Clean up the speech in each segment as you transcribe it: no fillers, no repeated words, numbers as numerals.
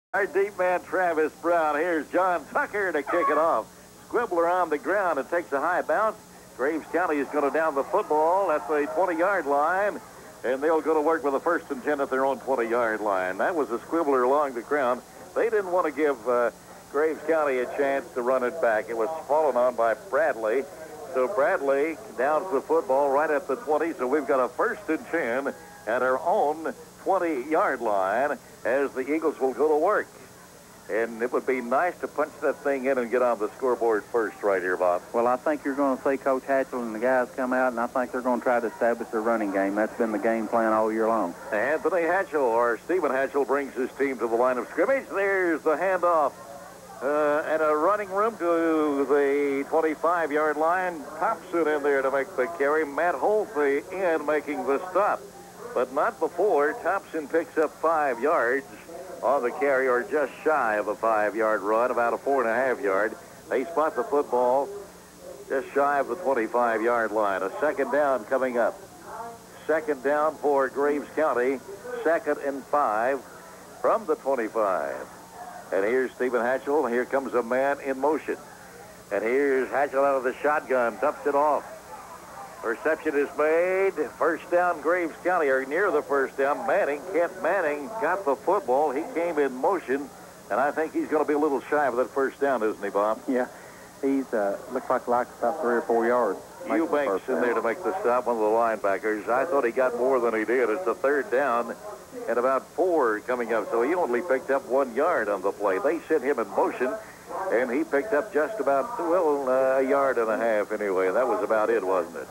Our deep man, Travis Brown. Here's John Tucker to kick it off. Squibbler on the ground. It takes a high bounce. Graves County is going to down the football at the 20-yard line, and they'll go to work with a 1st and 10 at their own 20-yard line. That was a squibbler along the ground. They didn't want to give Graves County a chance to run it back. It was fallen on by Bradley. So Bradley downs the football right at the 20. So we've got a 1st and 10 at our own 20-yard line as the Eagles will go to work. And it would be nice to punch that thing in and get on the scoreboard first right here, Bob. Well, I think you're going to see Coach Hatchell and the guys come out, and I think they're going to try to establish their running game. That's been the game plan all year long. Anthony Hatchell, or Stephen Hatchell, brings his team to the line of scrimmage. There's the handoff. And a running room to the 25-yard line. Thompson in there to make the carry. Matt Holtby in making the stop. But not before Thompson picks up 5 yards on the carry, or just shy of a 5-yard run, about a 4.5 yard. They spot the football just shy of the 25-yard line. A 2nd down coming up. 2nd down for Graves County. 2nd and 5 from the 25. And here's Stephen Hatchell. Here comes a man in motion. And here's Hatchell out of the shotgun. Dumps it off. Reception is made. 1st down, Graves County, or near the 1st down. Kent Manning got the football. He came in motion, and I think he's going to be a little shy of that 1st down, isn't he, Bob? Yeah, he's looks like about 3 or 4 yards. Eubanks in there to make the stop, one of the linebackers. I thought he got more than he did. It's a 3rd down and about 4 coming up, so he only picked up 1 yard on the play. They sent him in motion, and he picked up just about, a yard and a half anyway. That was about it, wasn't it?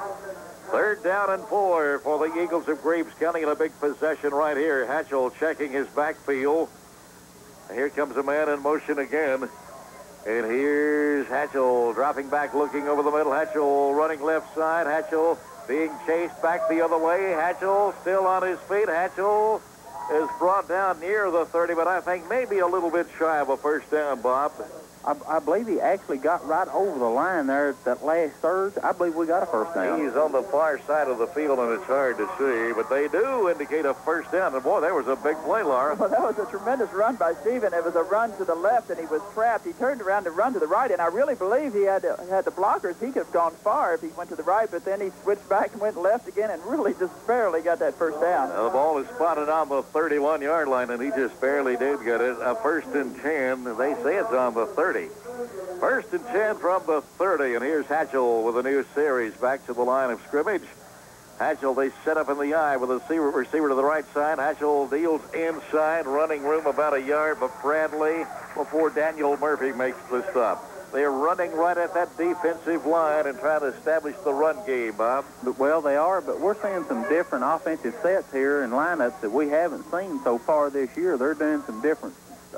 3rd down and 4 for the Eagles of Graves County, in a big possession right here. Hatchell checking his backfield. Here comes a man in motion again. And here's Hatchell dropping back, looking over the middle. Hatchell running left side. Hatchell being chased back the other way. Hatchell still on his feet. Hatchell is brought down near the 30, but I think maybe a little bit shy of a 1st down, Bob. I believe he actually got right over the line there at that last third. I believe we got a 1st down. He's on the far side of the field, and it's hard to see, but they do indicate a 1st down. And, boy, there was a big play, Laura. Well, that was a tremendous run by Stephen. It was a run to the left, and he was trapped. He turned around to run to the right, and I really believe he had the blockers. He could have gone far if he went to the right, but then he switched back and went left again and really just barely got that 1st down. Now, the ball is spotted on the 31-yard line, and he just barely did get it. A 1st and 10. They say it's on the 30. 1st and 10 from the 30, and here's Hatchell with a new series back to the line of scrimmage. Hatchell, they set up in the eye with a receiver to the right side. Hatchell deals inside, running room about a yard, but Bradley before Daniel Murphy makes the stop. They're running right at that defensive line and trying to establish the run game, Bob. Well, they are, but we're seeing some different offensive sets here and lineups that we haven't seen so far this year. They're doing some different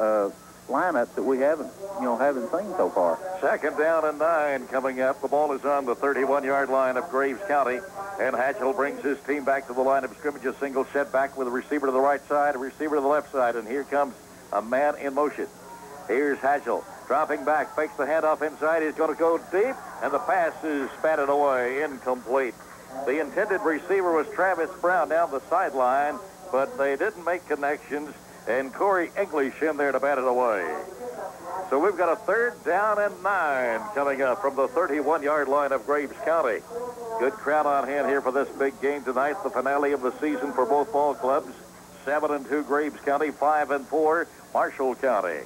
lineups that we haven't seen so far. 2nd down and 9 coming up. The ball is on the 31-yard line of Graves County, and Hatchell brings his team back to the line of scrimmage. A single set back with a receiver to the right side, a receiver to the left side, and here comes a man in motion. Here's Hatchell dropping back, fakes the handoff inside. He's going to go deep, and the pass is spatted away, incomplete. The intended receiver was Travis Brown down the sideline, but they didn't make connections, and Corey English in there to bat it away. So we've got a 3rd down and 9 coming up from the 31-yard line of Graves County. Good crowd on hand here for this big game tonight, the finale of the season for both ball clubs. 7-2 Graves County, 5-4 Marshall County.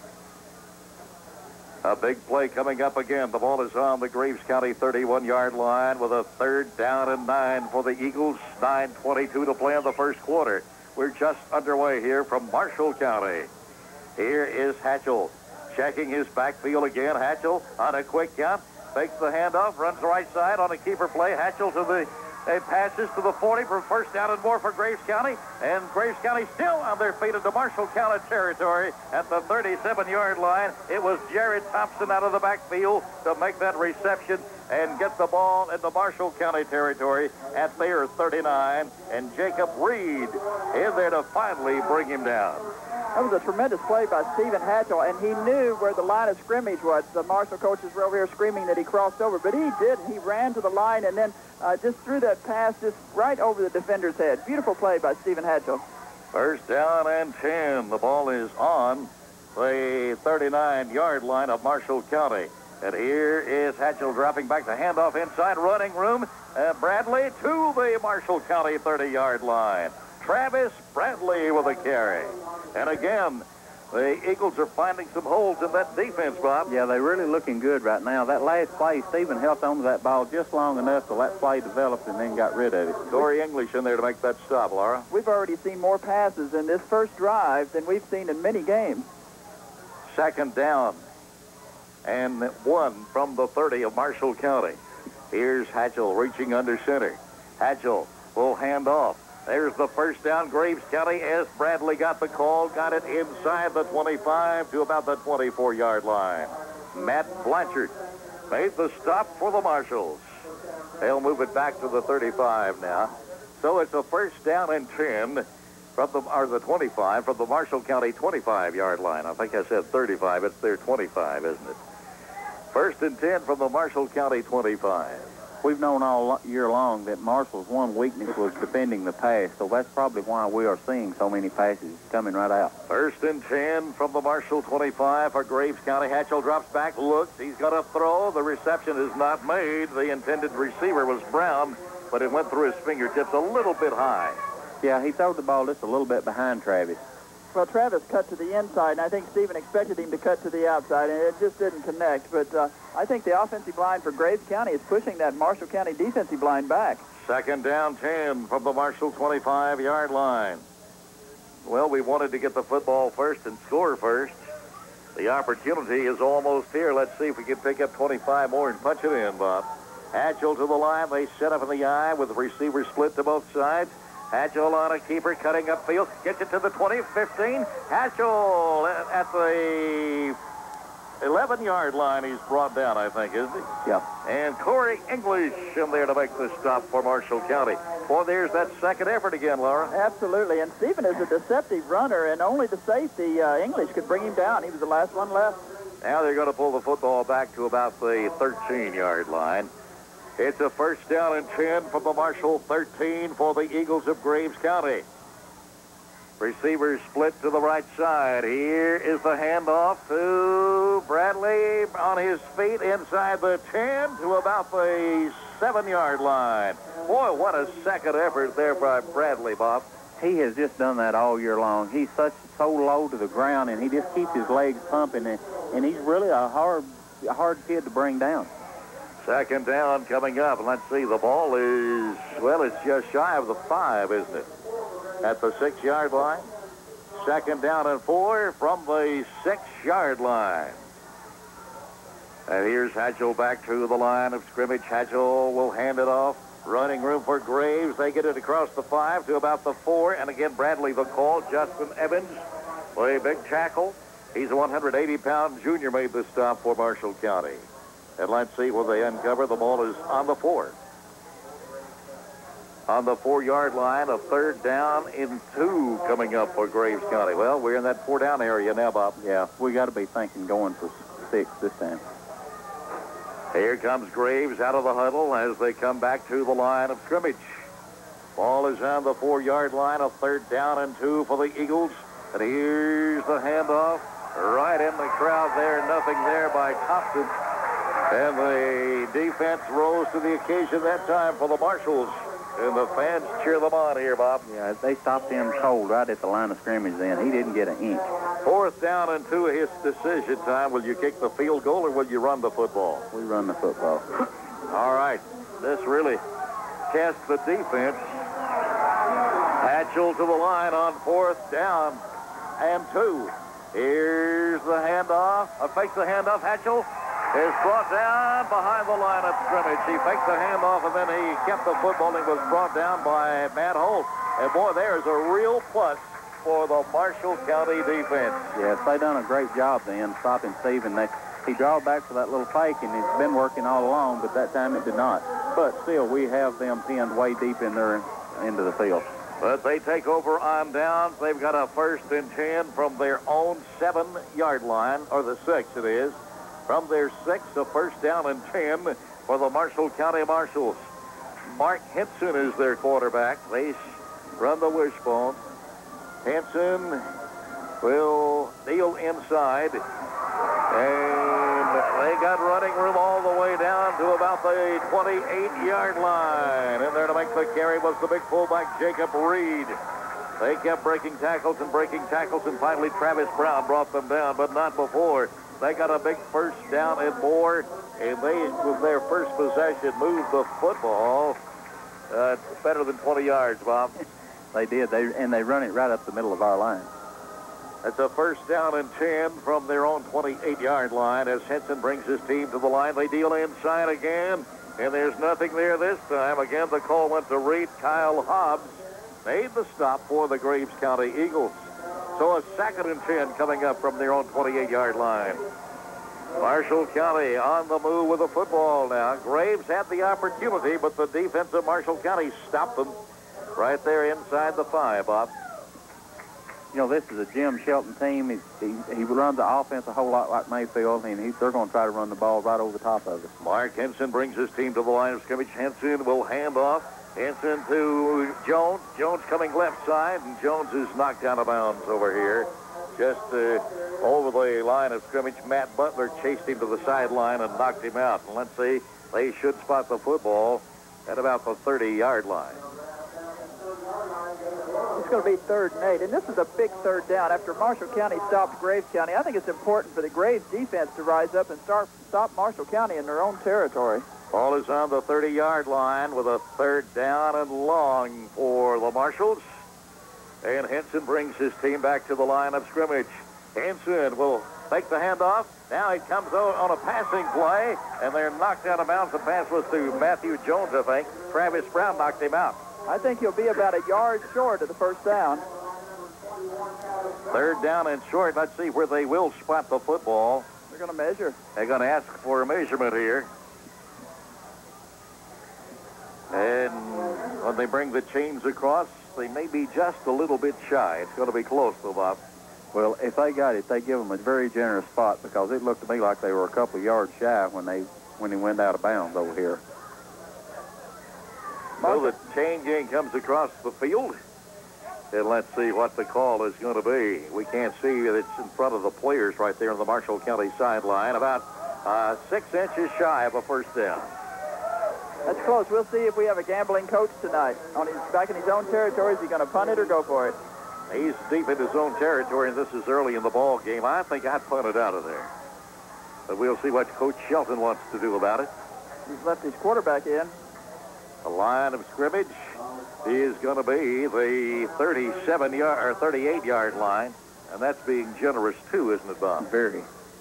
A big play coming up again. The ball is on the Graves County 31-yard line with a 3rd down and 9 for the Eagles. 9:22 to play in the 1st quarter. We're just underway here from Marshall County. Here is Hatchell checking his backfield again. Hatchell on a quick count, fakes the handoff, runs the right side on a keeper play. Hatchell to the passes to the 40 for 1st down and more for Graves County. And Graves County still on their feet into Marshall County territory at the 37-yard line. It was Jared Thompson out of the backfield to make that reception and get the ball into Marshall County territory at their 39. And Jacob Reed in there to finally bring him down. That was a tremendous play by Stephen Hatchell, and he knew where the line of scrimmage was. The Marshall coaches were over here screaming that he crossed over, but he didn't. He ran to the line and then just threw that pass just right over the defender's head. Beautiful play by Stephen Hatchell. 1st down and 10. The ball is on down the 39-yard line of Marshall County. And here is Hatchell dropping back the handoff inside, running room. Bradley to the Marshall County 30-yard line. Travis Bradley with a carry. And again, the Eagles are finding some holes in that defense, Bob. Yeah, they're really looking good right now. That last play, Stephen held onto that ball just long enough till that play developed and then got rid of it. Corey English in there to make that stop, Laura. We've already seen more passes in this first drive than we've seen in many games. Second down and 1 from the 30 of Marshall County. Here's Hatchell reaching under center. Hatchell will hand off. There's the first down. Graves County, as Bradley got the call, got it inside the 25 to about the 24-yard line. Matt Blanchard made the stop for the Marshalls. They'll move it back to the 35 now. So it's a first down and 10 from the 25 from the Marshall County 25-yard line. I think I said 35. It's their 25, isn't it? First and 10 from the Marshall County 25. We've known all year long that Marshall's one weakness was defending the pass, so that's probably why we are seeing so many passes coming right out. First and 10 from the Marshall 25 for Graves County. Hatchell drops back, looks. He's got to throw. The reception is not made. The intended receiver was Brown, but it went through his fingertips a little bit high. Yeah, he threw the ball just a little bit behind Travis. Well, Travis cut to the inside, and I think Stephen expected him to cut to the outside, and it just didn't connect. But I think the offensive line for Graves County is pushing that Marshall County defensive line back. Second down 10 from the Marshall 25-yard line. Well, we wanted to get the football first and score first. The opportunity is almost here. Let's see if we can pick up 25 more and punch it in, Bob. Hatchell to the line. They set up in the eye with the receivers split to both sides. Hatchell on a keeper, cutting upfield, gets it to the 20, 15. Hatchell at the 11-yard line. He's brought down, I think, isn't he? Yeah. And Corey English in there to make the stop for Marshall County. Boy, there's that second effort again, Laura. Absolutely. And Stephen is a deceptive runner, and only the safety, English, could bring him down. He was the last one left. Now they're going to pull the football back to about the 13-yard line. It's a first down and 10 from the Marshall 13 for the Eagles of Graves County. Receivers split to the right side. Here is the handoff to Bradley on his feet inside the 10 to about the 7-yard line. Boy, what a second effort there by Bradley, Bob. He has just done that all year long. He's so low to the ground, and he just keeps his legs pumping, and he's really a hard kid to bring down. Second down coming up. And let's see, the ball is, well, it's just shy of the 5, isn't it? At the 6-yard line. Second down and 4 from the 6-yard line. And here's Hatchell back to the line of scrimmage. Hatchell will hand it off. Running room for Graves. They get it across the 5 to about the 4. And again, Bradley the call. Justin Evans, a big tackle. He's a 180-pound junior, made the stop for Marshall County. And let's see what they uncover. The ball is on the 4. On the 4-yard line, a third down and 2 coming up for Graves County. Well, we're in that 4-down area now, Bob. Yeah, we got to be thinking going for 6 this time. Here comes Graves out of the huddle as they come back to the line of scrimmage. Ball is on the 4-yard line, a third down and 2 for the Eagles. And here's the handoff right in the crowd there. Nothing there by Thompson. And the defense rose to the occasion that time for the Marshalls. And the fans cheer them on here, Bob. Yeah, they stopped him cold right at the line of scrimmage then. He didn't get an inch. Fourth down and 2, his decision time. Will you kick the field goal or will you run the football? We run the football. All right. This really tests the defense. Hatchell to the line on 4th down and 2. Here's the handoff. Fakes the handoff. Hatchell is brought down behind the line of scrimmage. He faked the handoff, and then he kept the football. He was brought down by Matt Holt. And, boy, there's a real plus for the Marshall County defense. Yes, they done a great job then stopping Stephen. He drawed back for that little fake, and it's been working all along, but that time it did not. But still, we have them pinned way deep in there into the field. But they take over on downs. They've got a first and 10 from their own 7-yard line, or the 6 it is. From their 6, a first down and 10 for the Marshall County Marshals. Mark Henson is their quarterback. They run the wishbone. Henson will deal inside. And they got running room all the way down to about the 28-yard line. In there to make the carry was the big fullback, Jacob Reed. They kept breaking tackles, and finally Travis Brown brought them down, but not before. They got a big first down and more, and they, with their first possession, moved the football better than 20 yards, Bob. They did, and they run it right up the middle of our line. That's a first down and 10 from their own 28-yard line as Henson brings his team to the line. They deal inside again, and there's nothing there this time. Again, the call went to Reed. Kyle Hobbs made the stop for the Graves County Eagles. So a 2nd and 10 coming up from their own 28-yard line. Marshall County on the move with the football now. Graves had the opportunity, but the defense of Marshall County stopped them right there inside the 5, Bob. You know, this is a Jim Shelton team. He runs the offense a whole lot like Mayfield, and they're going to try to run the ball right over the top of us. Mark Henson brings his team to the line of scrimmage. Henson will hand off. Henson to Jones. Jones coming left side, and Jones is knocked out of bounds over here. Just over the line of scrimmage, Matt Butler chased him to the sideline and knocked him out. And let's see, they should spot the football at about the 30-yard line. It's going to be 3rd and 8, and this is a big 3rd down. After Marshall County stopped Graves County, I think it's important for the Graves defense to rise up and stop Marshall County in their own territory. Ball is on the 30-yard line with a 3rd down and long for the Marshalls. And Henson brings his team back to the line of scrimmage. Henson will take the handoff. Now he comes out on a passing play, and they're knocked out of bounds. The pass was to Matthew Jones, I think. Travis Brown knocked him out. I think he'll be about a yard short of the first down. 3rd down and short. Let's see where they will spot the football. They're going to measure. They're going to ask for a measurement here. And when they bring the chains across, they may be just a little bit shy. It's going to be close, though, Bob. Well, if they got it, they give them a very generous spot, because it looked to me like they were a couple of yards shy when he went out of bounds over here. So the chain gang comes across the field. And let's see what the call is going to be. We can't see that it's in front of the players right there on the Marshall County sideline. About 6 inches shy of a first down. That's close. We'll see if we have a gambling coach tonight. Back in his own territory, is he going to punt it or go for it? He's deep in his own territory, and this is early in the ball game. I think I'd punt it out of there. But we'll see what Coach Shelton wants to do about it. He's left his quarterback in. The line of scrimmage is going to be the 37-yard or 38-yard line, and that's being generous too, isn't it, Bob? Very.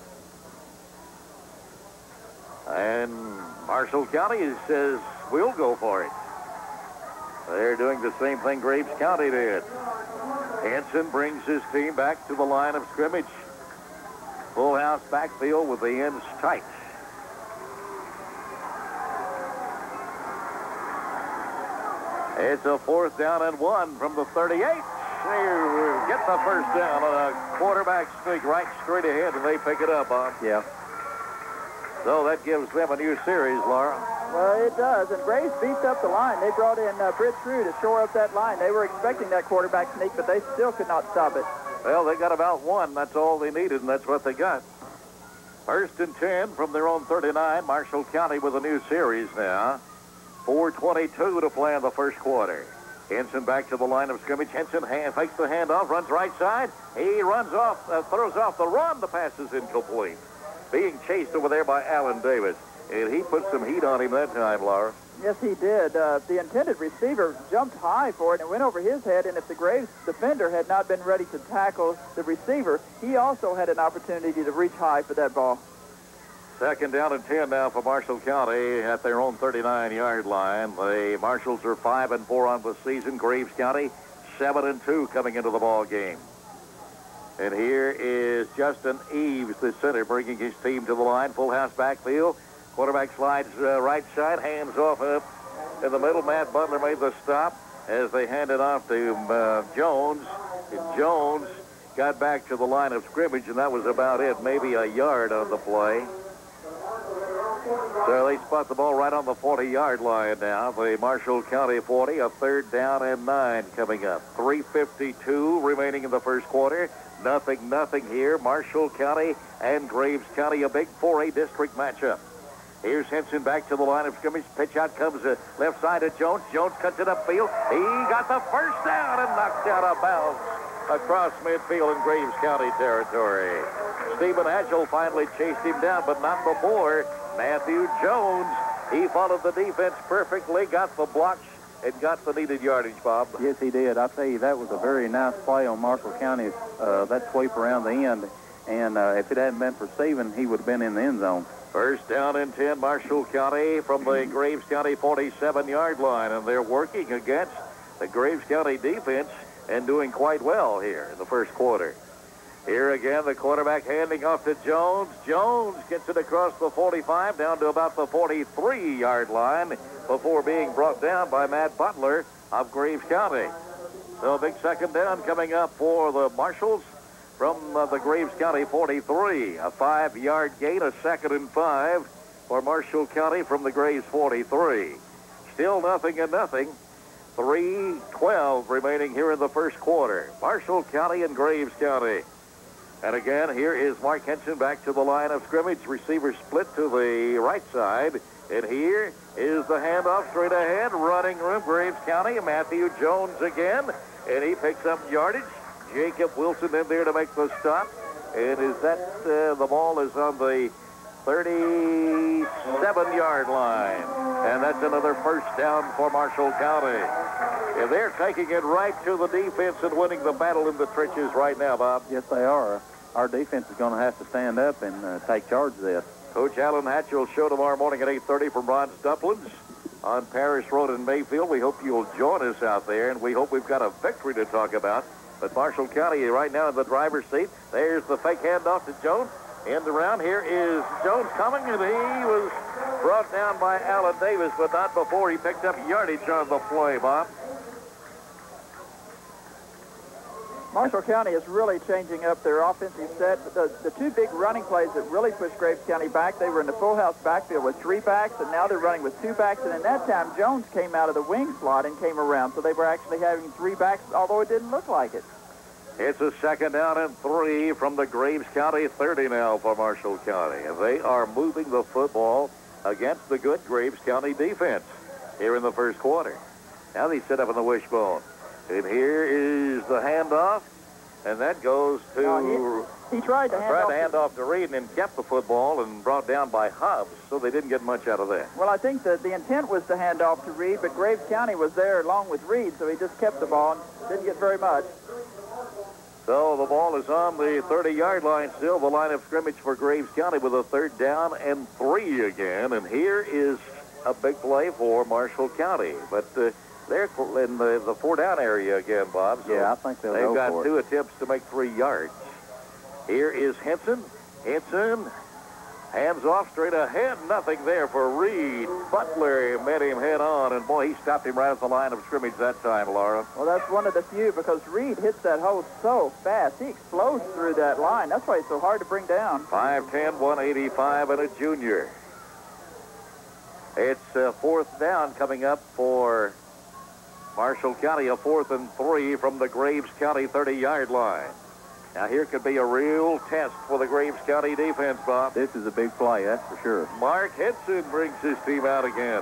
And Marshall County says we'll go for it. They're doing the same thing Graves County did. Henson brings his team back to the line of scrimmage. Full house backfield with the ends tight. It's a 4th down and 1 from the 38. They get the first down on a quarterback sneak right straight ahead, and they pick it up, Bob. Yeah. So that gives them a new series, Laura. Well, it does. And Graves beefed up the line. They brought in Britt True to shore up that line. They were expecting that quarterback sneak, but they still could not stop it. Well, they got about 1. That's all they needed, and that's what they got. 1st and 10 from their own 39. Marshall County with a new series now. 4:22 to play in the first quarter. Henson back to the line of scrimmage. Henson fakes the handoff, runs right side. He runs off, throws off the run. The pass is incomplete. Being chased over there by Alan Davis. And he put some heat on him that time, Laura. Yes, he did. The intended receiver jumped high for it and it went over his head. And if the Graves defender had not been ready to tackle the receiver, he also had an opportunity to reach high for that ball. 2nd down and 10 now for Marshall County at their own 39-yard line. The Marshalls are 5-4 on the season. Graves County 7-2 coming into the ball game. And here is Justin Eves, the center, bringing his team to the line. Full house backfield. Quarterback slides right side, hands off up in the middle. Matt Butler made the stop as they handed off to Jones. And Jones got back to the line of scrimmage, and that was about it. Maybe a yard on the play. So they spot the ball right on the 40-yard line now. The Marshall County 40, a 3rd down and 9 coming up. 3:52 remaining in the first quarter. 0-0 here. Marshall County and Graves County, a big 4A district matchup. Here's Henson back to the line of scrimmage. Pitch out comes the left side of Jones. Jones cuts it upfield. He got the first down and knocked out of bounds across midfield in Graves County territory. Stephen Hatchell finally chased him down, but not before Matthew Jones. He followed the defense perfectly, got the blocks, and got the needed yardage, Bob. Yes, he did. I tell you, that was a very nice play on Marshall County, that sweep around the end. And if it hadn't been for Stephen, he would have been in the end zone. First down and 10, Marshall County from the Graves County 47-yard line. And they're working against the Graves County defense and doing quite well here in the first quarter. Here again, the quarterback handing off to Jones. Jones gets it across the 45 down to about the 43-yard line before being brought down by Matt Butler of Graves County. So a big second down coming up for the Marshalls from the Graves County 43. A 5-yard gain, a 2nd and 5 for Marshall County from the Graves 43. Still 0-0. 3:12 remaining here in the first quarter. Marshall County and Graves County. And again, here is Mark Henson back to the line of scrimmage. Receiver split to the right side. And here is the handoff straight ahead. Running room, Graves County. Matthew Jones again. And he picks up yardage. Jacob Wilson in there to make the stop. And is that the ball is on the 37-yard line. And that's another first down for Marshall County. And they're taking it right to the defense and winning the battle in the trenches right now, Bob. Yes, they are. Our defense is going to have to stand up and take charge of this. Coach Alan Hatch will show tomorrow morning at 8:30 from Ron's Dumplings on Paris Road in Mayfield. We hope you'll join us out there, and we hope we've got a victory to talk about. But Marshall County right now in the driver's seat. There's the fake handoff to Jones. End around. Here is Jones coming, and he was brought down by Alan Davis, but not before he picked up yardage on the play, Bob. Marshall County is really changing up their offensive set. The two big running plays that really pushed Graves County back, they were in the full house backfield with 3 backs, and now they're running with 2 backs. And in that time, Jones came out of the wing slot and came around. So they were actually having 3 backs, although it didn't look like it. It's a 2nd down and 3 from the Graves County 30 now for Marshall County. And they are moving the football against the good Graves County defense here in the first quarter. Now they sit up in the wishbone. And here is the handoff, and that goes to... He tried to hand off to Reed and kept the football and brought down by Hobbs, so they didn't get much out of that. Well, I think that the intent was to hand off to Reed, but Graves County was there along with Reed, so he just kept the ball and didn't get very much. So the ball is on the 30-yard line still, the line of scrimmage for Graves County with a 3rd down and 3 again. And here is a big play for Marshall County. But they're in the 4-down area again, Bob. So yeah, I think they'll they've go got for 2 it. attempts to make 3 yards. Here is Henson. Henson hands off straight ahead. Nothing there for Reed. Butler met him head on, and boy, he stopped him right at the line of scrimmage that time, Laura. Well, that's one of the few because Reed hits that hole so fast. He explodes through that line. That's why it's so hard to bring down. 5'10", 185, and a junior. It's 4th down coming up for Marshall County, a 4th and 3 from the Graves County 30-yard line. Now here could be a real test for the Graves County defense, Bob. This is a big play, that's for sure. Mark Henson brings his team out again.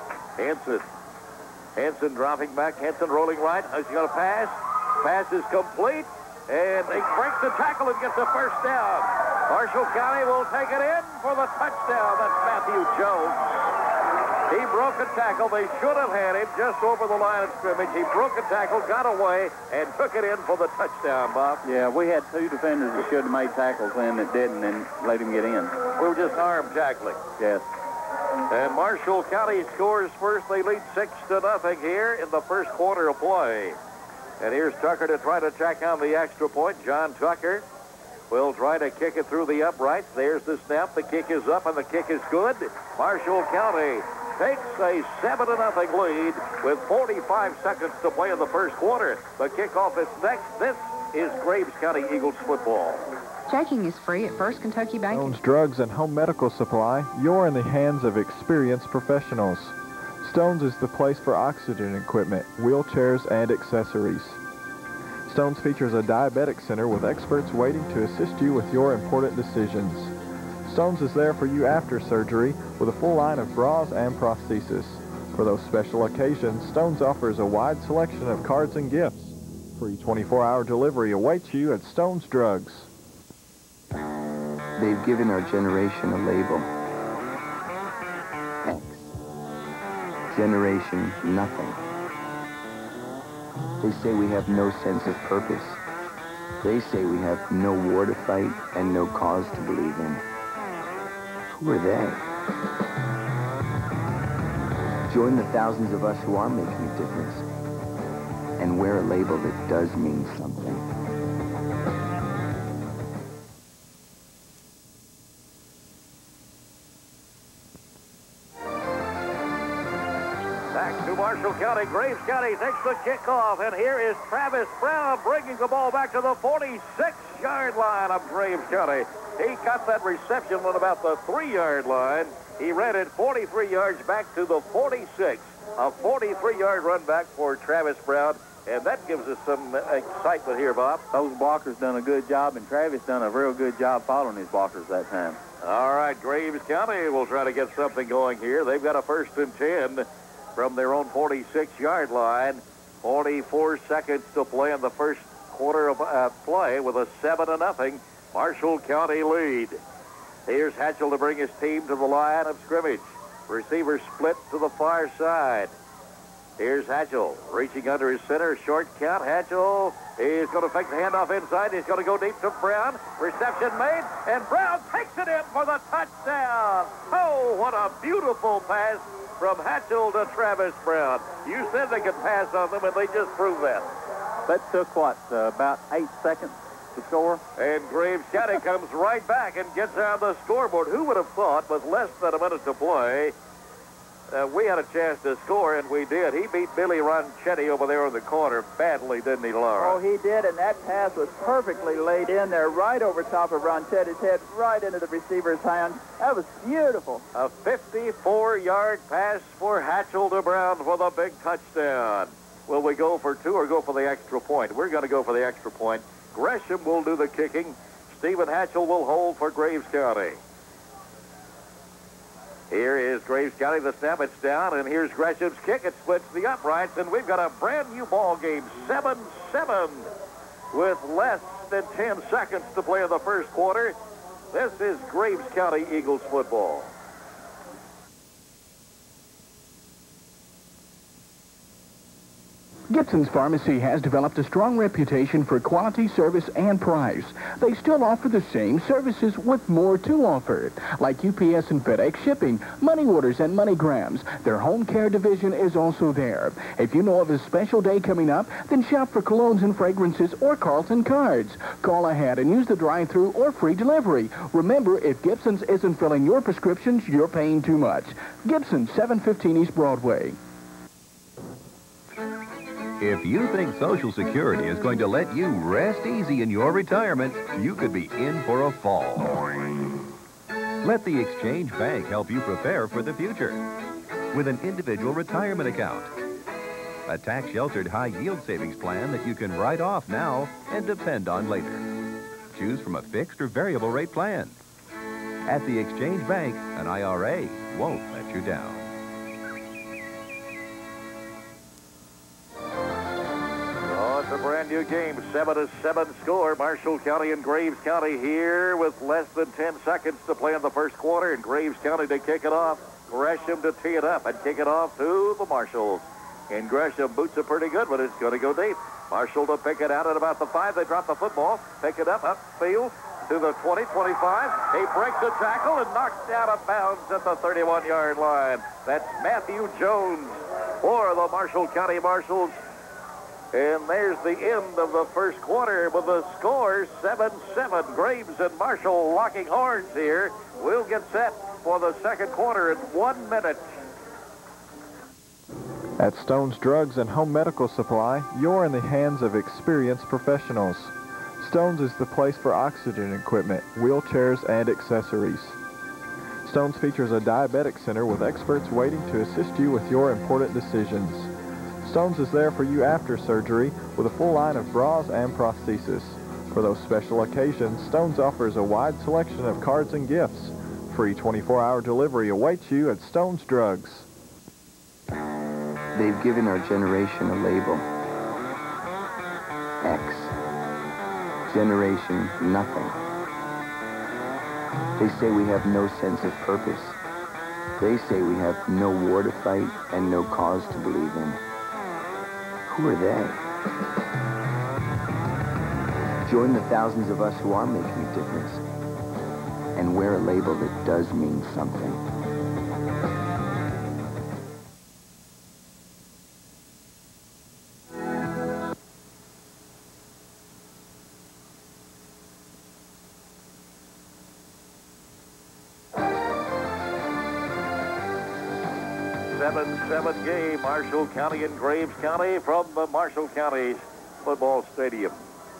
Henson dropping back. Henson rolling right. He's going to pass. Pass is complete. And he breaks the tackle and gets the first down. Marshall County will take it in for the touchdown. That's Matthew Jones. He broke a tackle. They should have had him just over the line of scrimmage. He broke a tackle, got away, and took it in for the touchdown, Bob. Yeah, we had 2 defenders that should have made tackles in that didn't and let him get in. We were just arm tackling. Yes. And Marshall County scores first. They lead 6-0 here in the first quarter of play. And here's Tucker to try to track down the extra point. John Tucker will try to kick it through the uprights. There's the snap. The kick is up, and the kick is good. Marshall County takes a 7-0 lead with 45 seconds to play in the first quarter. The kickoff is next. This is Graves County Eagles football. Checking is free at First Kentucky Bank. Owns drugs and home medical supply. You're in the hands of experienced professionals. Stone's is the place for oxygen equipment, wheelchairs, and accessories. Stones features a diabetic center with experts waiting to assist you with your important decisions. Stones is there for you after surgery with a full line of bras and prosthesis. For those special occasions, Stones offers a wide selection of cards and gifts. Free 24-hour delivery awaits you at Stones Drugs. They've given our generation a label. X. Generation Nothing. They say we have no sense of purpose. They say we have no war to fight and no cause to believe in. Who are they? Join the thousands of us who are making a difference and wear a label that does mean something. Back to Marshall County. Graves County takes the kickoff, and here is Travis Brown bringing the ball back to the 46-yard line of Graves County. He got that reception on about the 3-yard line. He ran it 43 yards back to the 46. A 43-yard run back for Travis Brown, and that gives us some excitement here, Bob. Those blockers done a good job, and Travis done a real good job following his blockers that time. All right, Graves County will try to get something going here. They've got a 1st and 10 from their own 46-yard line. 44 seconds to play in the first quarter of play with a 7-0 Marshall County lead. Here's Hatchell to bring his team to the line of scrimmage. Receiver split to the far side. Here's Hatchell reaching under his center. Short count. Hatchell is going to fake the handoff inside. He's going to go deep to Brown. Reception made, and Brown takes it in for the touchdown. Oh, what a beautiful pass from Hatchell to Travis Brown. You said they could pass on them, and they just proved that. That took, what, about 8 seconds to score? And Graves County comes right back and gets on the scoreboard. Who would have thought with less than a minute to play, we had a chance to score, and we did. He beat Billy Ronchetti over there in the corner badly, didn't he, Laura? Oh, he did, and that pass was perfectly laid in there, right over top of Ronchetti's head, right into the receiver's hand. That was beautiful. A 54-yard pass for Hatchell to Brown for the big touchdown. Will we go for 2 or go for the extra point? We're going to go for the extra point. Gresham will do the kicking. Stephen Hatchell will hold for Graves County. Here is Graves County. The snap, it's down, and here's Gresham's kick. It splits the uprights, and we've got a brand-new ball game, 7-7, with less than 10 seconds to play in the first quarter. This is Graves County Eagles football. Gibson's Pharmacy has developed a strong reputation for quality, service, and price. They still offer the same services with more to offer, like UPS and FedEx shipping, money orders, and MoneyGrams. Their home care division is also there. If you know of a special day coming up, then shop for colognes and fragrances or Carlton cards. Call ahead and use the drive-thru or free delivery. Remember, if Gibson's isn't filling your prescriptions, you're paying too much. Gibson, 715 East Broadway. If you think Social Security is going to let you rest easy in your retirement, you could be in for a fall. Let the Exchange Bank help you prepare for the future with an individual retirement account. A tax-sheltered high-yield savings plan that you can write off now and depend on later. Choose from a fixed or variable rate plan. At the Exchange Bank, an IRA won't let you down. A brand new game, 7-7 score. Marshall County and Graves County here with less than 10 seconds to play in the first quarter, and Graves County to kick it off. Gresham to tee it up and kick it off to the Marshalls. And Gresham boots it pretty good, but it's going to go deep. Marshall to pick it out at about the 5. They drop the football, pick it up upfield to the 20, 25. He breaks the tackle and knocks out of bounds at the 31-yard line. That's Matthew Jones for the Marshall County Marshalls. And there's the end of the first quarter with the score 7-7. Graves and Marshall locking horns here. We'll get set for the second quarter in 1 minute. At Stone's Drugs and Home Medical Supply, you're in the hands of experienced professionals. Stone's is the place for oxygen equipment, wheelchairs, and accessories. Stone's features a diabetic center with experts waiting to assist you with your important decisions. Stone's is there for you after surgery with a full line of bras and prosthesis. For those special occasions, Stone's offers a wide selection of cards and gifts. Free 24-hour delivery awaits you at Stone's Drugs. They've given our generation a label. X. Generation Nothing. They say we have no sense of purpose. They say we have no war to fight and no cause to believe in. Who are they? Join the thousands of us who are making a difference and wear a label that does mean something. Seven game, Marshall County and Graves County from the Marshall County Football Stadium.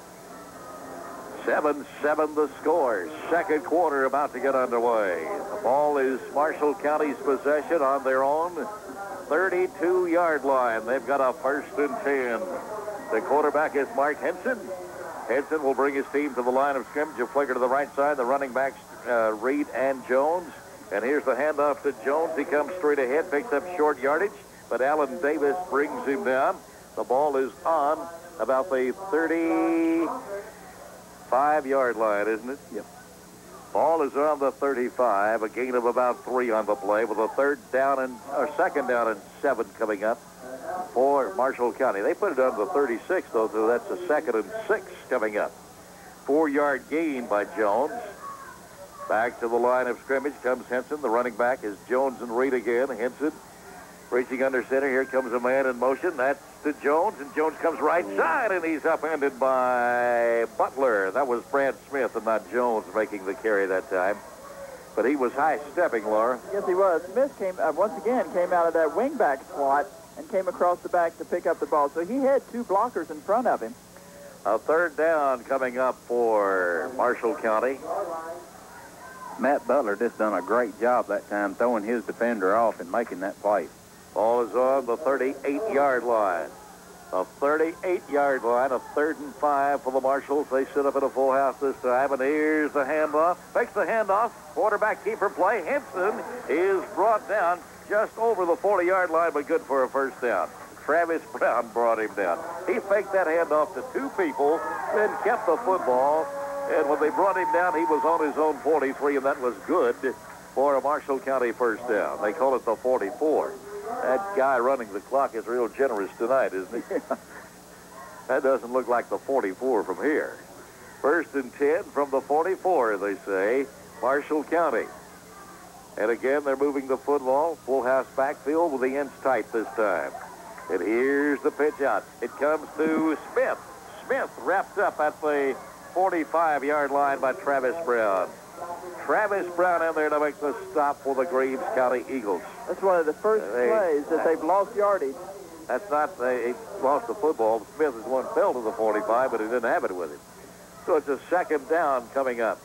7-7 the score. Second quarter about to get underway. The ball is Marshall County's possession on their own 32-yard line. They've got a 1st and 10. The quarterback is Mark Henson. Henson will bring his team to the line of scrimmage. A flicker to the right side. The running backs, Reed and Jones. And here's the handoff to Jones. He comes straight ahead, picks up short yardage, but Alan Davis brings him down. The ball is on about the 35-yard line, isn't it? Yep. Ball is on the 35, a gain of about 3 on the play, with a second down and 7 coming up for Marshall County. They put it on the 36, though, so that's a 2nd and 6 coming up. 4-yard gain by Jones. Back to the line of scrimmage comes Henson. The running back is Jones and Reed again. Henson reaching under center. Here comes a man in motion. That's to Jones, and Jones comes right side, and he's upended by Butler. That was Brad Smith and not Jones making the carry that time. But he was high-stepping, Laura. Yes, he was. Smith once again came out of that wingback slot and came across the back to pick up the ball. So he had 2 blockers in front of him. A 3rd down coming up for Marshall County. Matt Butler just done a great job that time throwing his defender off and making that play. Ball is on the 38-yard line. A 38-yard line, a 3rd and 5 for the Marshalls. They sit up in a full house this time, and here's the handoff. Fakes the handoff. Quarterback keeper play. Henson is brought down just over the 40-yard line, but good for a 1st down. Travis Brown brought him down. He faked that handoff to 2 people, then kept the football. And when they brought him down, he was on his own 43, and that was good for a Marshall County 1st down. They call it the 44. That guy running the clock is real generous tonight, isn't he? That doesn't look like the 44 from here. 1st and 10 from the 44, they say, Marshall County. And again, they're moving the football. Full house backfield with the ends tight this time. And here's the pitch out. It comes to Smith. Smith wrapped up at the 45-yard line by Travis Brown. Travis Brown in there to make the stop for the Graves County Eagles. That's one of the first plays that they've lost yardage. That's not, he lost the football. Smith is one fell to the 45, but he didn't have it with him. So it's a 2nd down coming up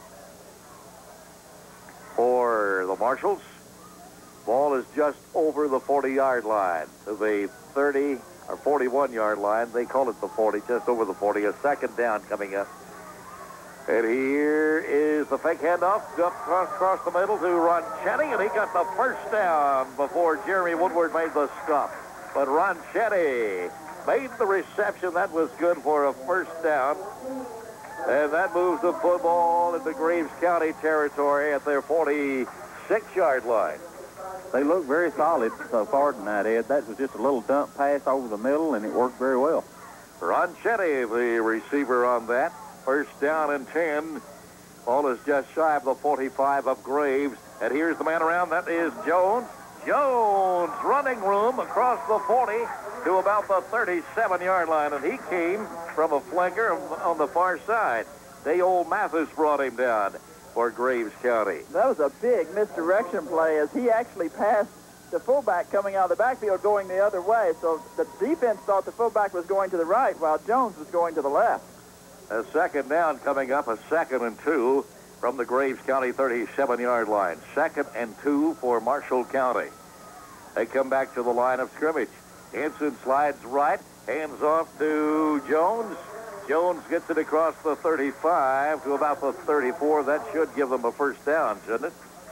for the Marshalls. Ball is just over the 40-yard line to the 30 or 41-yard line. They call it the 40, just over the 40. A 2nd down coming up. And here is the fake handoff across the middle to Ron Chetty, and he got the 1st down before Jeremy Woodward made the stop. But Ron Chetty made the reception. That was good for a 1st down. And that moves the football into Graves County territory at their 46-yard line. They look very solid so far tonight, Ed. That was just a little dump pass over the middle, and it worked very well. Ron Chetty, the receiver on that. 1st down and 10. Ball is just shy of the 45 of Graves. And here's the man around. That is Jones. Jones running room across the 40 to about the 37-yard line. And he came from a flanker on the far side. Dale Mathis brought him down for Graves County. That was a big misdirection play as he actually passed the fullback coming out of the backfield going the other way. So the defense thought the fullback was going to the right while Jones was going to the left. A 2nd down coming up, a 2nd and 2 from the Graves County 37-yard line. 2nd and 2 for Marshall County. They come back to the line of scrimmage. Henson slides right, hands off to Jones. Jones gets it across the 35 to about the 34. That should give them a first down, shouldn't it?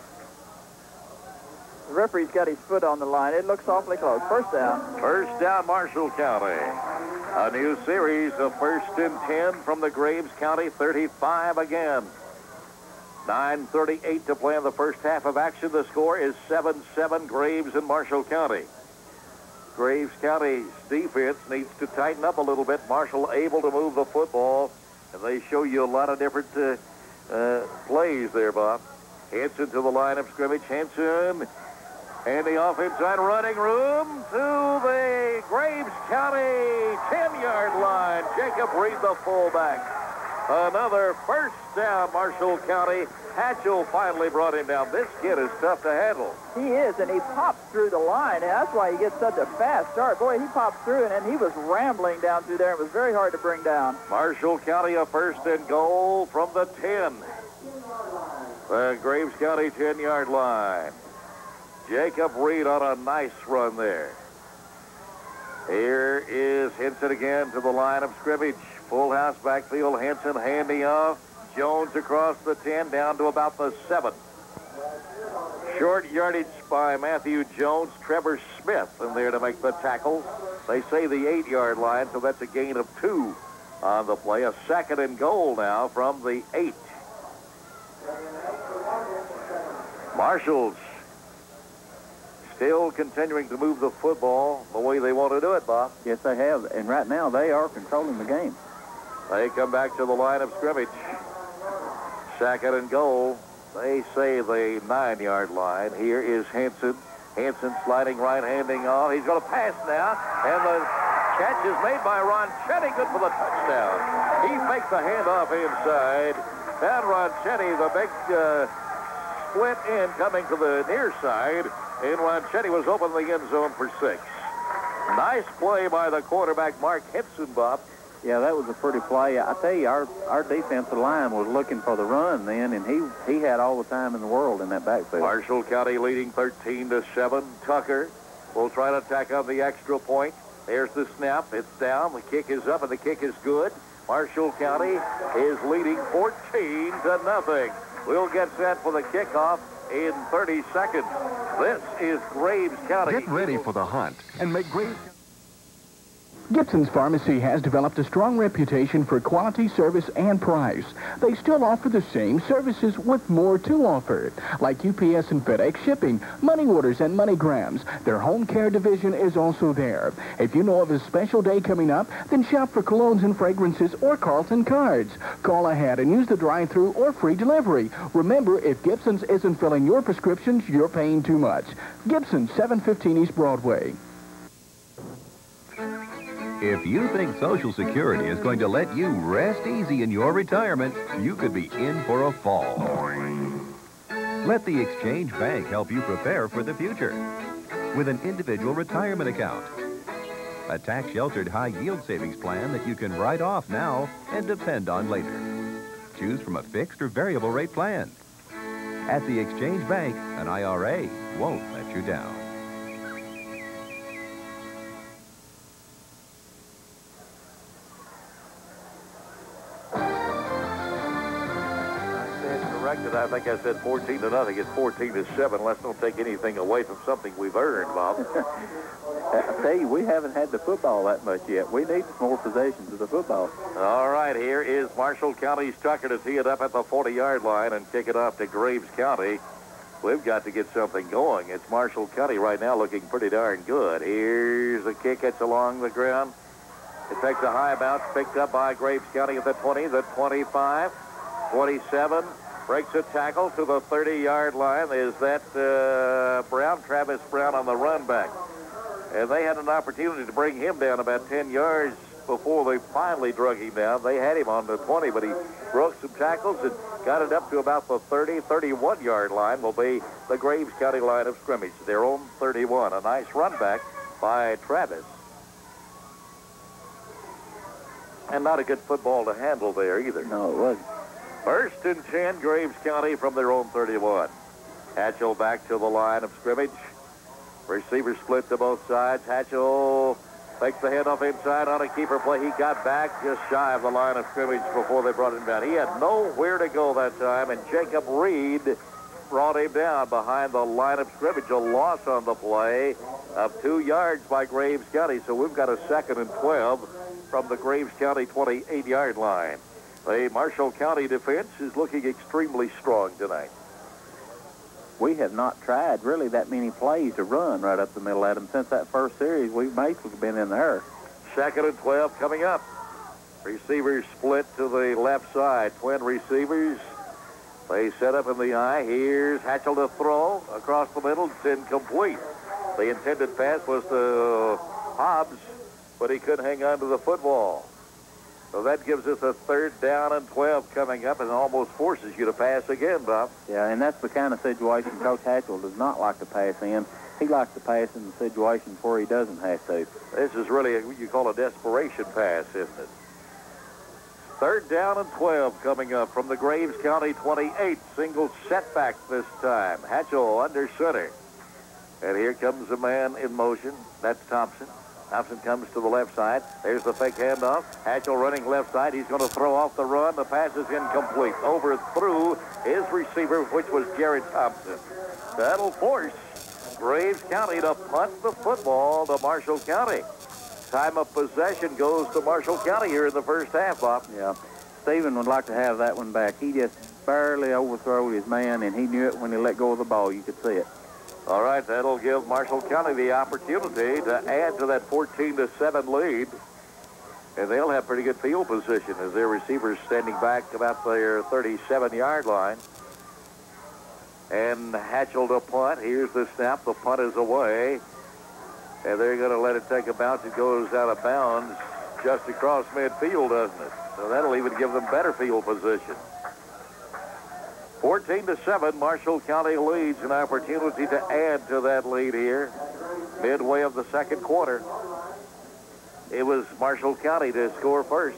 The referee's got his foot on the line. It looks awfully close. First down. First down, Marshall County. A new series of 1st and 10 from the Graves County 35 again. 9:38 to play in the first half of action. The score is 7-7 Graves and Marshall County. Graves County's defense needs to tighten up a little bit. Marshall able to move the football, and they show you a lot of different plays there, Bob. Henson to the line of scrimmage. Henson and the offense side running room to the Graves County 10-yard line. Jacob Reed, the fullback. Another first down, Marshall County. Hatchell finally brought him down. This kid is tough to handle. He is, and he pops through the line, and that's why he gets such a fast start. Boy, he popped through, and then he was rambling down through there. It was very hard to bring down. Marshall County a 1st and goal from the 10. The Graves County 10-yard line. Jacob Reed on a nice run there. Here is Henson again to the line of scrimmage. Full house backfield. Henson handing off. Jones across the 10 down to about the 7. Short yardage by Matthew Jones. Trevor Smith in there to make the tackle. They say the 8-yard line, so that's a gain of 2 on the play. A 2nd and goal now from the 8. Marshall's still continuing to move the football the way they want to do it, Bob. Yes, they have. And right now, they are controlling the game. They come back to the line of scrimmage. 2nd and goal. They say the 9-yard line. Here is Henson. Henson sliding right, handing off. He's going to pass now. And the catch is made by Ron Chetty. Good for the touchdown. He fakes the handoff inside. Found Ron Chetty, the big split end coming to the near side. And Ron Chetty was open in the end zone for 6. Nice play by the quarterback, Mark Henson, Bob. Yeah, that was a pretty play. I tell you, our defensive line was looking for the run then, and he had all the time in the world in that backfield. Marshall County leading 13-7. Tucker will try to tack on the extra point. There's the snap. It's down. The kick is up, and the kick is good. Marshall County is leading 14-0. We'll get set for the kickoff in 30 seconds. This is Graves County. Get ready for the hunt and make Graves. Gibson's Pharmacy has developed a strong reputation for quality, service, and price. They still offer the same services with more to offer, like UPS and FedEx shipping, money orders, and MoneyGrams. Their home care division is also there. If you know of a special day coming up, then shop for colognes and fragrances or Carlton cards. Call ahead and use the drive-thru or free delivery. Remember, if Gibson's isn't filling your prescriptions, you're paying too much. Gibson's, 715 East Broadway. If you think Social Security is going to let you rest easy in your retirement, you could be in for a fall. Let the Exchange Bank help you prepare for the future with an individual retirement account. A tax-sheltered high-yield savings plan that you can write off now and depend on later. Choose from a fixed or variable rate plan. At the Exchange Bank, an IRA won't let you down. I think I said 14-0. It's 14-7. Let's don't take anything away from something we've earned, Bob. I tell you, we haven't had the football that much yet. We need more possessions of the football. All right, here is Marshall County's Tucker to tee it up at the 40-yard line and kick it off to Graves County. We've got to get something going. It's Marshall County right now looking pretty darn good. Here's the kick. It's along the ground. It takes a high bounce, picked up by Graves County at the 20, the 25, 27. Breaks a tackle to the 30-yard line. Is that Brown, Travis Brown on the run back. And they had an opportunity to bring him down about 10 yards before they finally drug him down. They had him on the 20, but he broke some tackles and got it up to about the 30, 31-yard line will be the Graves County line of scrimmage. Their own 31. A nice run back by Travis. And not a good football to handle there either. No, it wasn't. 1st and 10, Graves County from their own 31. Hatchell back to the line of scrimmage. Receivers split to both sides. Hatchell takes the handoff inside on a keeper play. He got back just shy of the line of scrimmage before they brought him down. He had nowhere to go that time, and Jacob Reed brought him down behind the line of scrimmage. A loss on the play of 2 yards by Graves County. So we've got a 2nd and 12 from the Graves County 28-yard line. The Marshall County defense is looking extremely strong tonight. We have not tried really that many plays to run right up the middle at them since that first series. We've basically been in there. 2nd and 12 coming up. Receivers split to the left side. Twin receivers. They set up in the eye. Here's Hatchell to throw across the middle. It's incomplete. The intended pass was to Hobbs, but he couldn't hang on to the football. So that gives us a 3rd down and 12 coming up, and almost forces you to pass again, Bob. Yeah, and that's the kind of situation Coach Hatchell does not like to pass in. He likes to pass in the situations where he doesn't have to. This is really what you call a desperation pass, isn't it? 3rd down and 12 coming up from the Graves County 28. Single setback this time. Hatchell under center. And here comes a man in motion. That's Thompson. Thompson comes to the left side. There's the fake handoff. Hatchell running left side. He's going to throw off the run. The pass is incomplete. Overthrew his receiver, which was Jared Thompson. That'll force Graves County to punt the football to Marshall County. Time of possession goes to Marshall County here in the first half, Bob. Yeah. Stephen would like to have that one back. He just barely overthrew his man, and he knew it when he let go of the ball. You could see it. All right, that'll give Marshall County the opportunity to add to that 14-7 lead. And they'll have pretty good field position as their receivers standing back about their 37-yard line. And Hatchell to punt. Here's the snap. The punt is away. And they're going to let it take a bounce. It goes out of bounds just across midfield, doesn't it? So that'll even give them better field position. 14-7, Marshall County leads. An opportunity to add to that lead here. Midway of the second quarter. It was Marshall County to score first.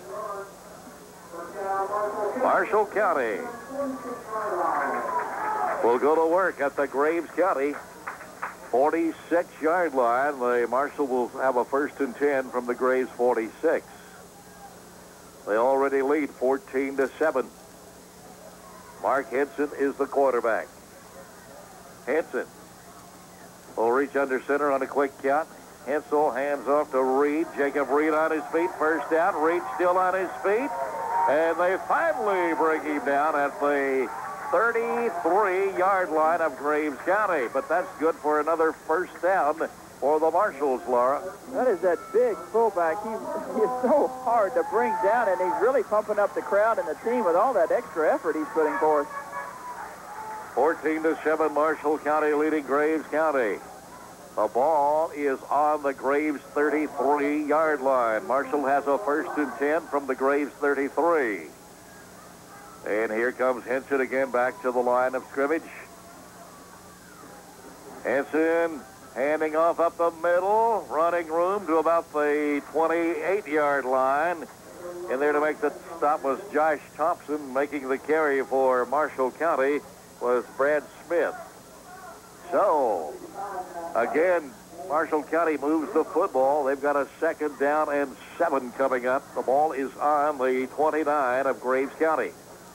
Marshall County will go to work at the Graves County 46-yard line. The Marshall will have a 1st and 10 from the Graves 46. They already lead 14-7. Mark Henson is the quarterback. Henson will reach under center on a quick count. Hensel hands off to Reed. Jacob Reed on his feet. 1st down. Reed still on his feet. And they finally bring him down at the 33-yard line of Graves County. But that's good for another 1st down for the Marshalls, Laura. That is that big fullback. He is so hard to bring down, and he's really pumping up the crowd and the team with all that extra effort he's putting forth. 14-7, Marshall County leading Graves County. The ball is on the Graves 33-yard line. Marshall has a 1st and 10 from the Graves 33. And here comes Henson again back to the line of scrimmage. Henson handing off up the middle, running room to about the 28-yard line. In there to make the stop was Josh Thompson. Making the carry for Marshall County was Brad Smith. So, again, Marshall County moves the football. They've got a 2nd down and 7 coming up. The ball is on the 29 of Graves County.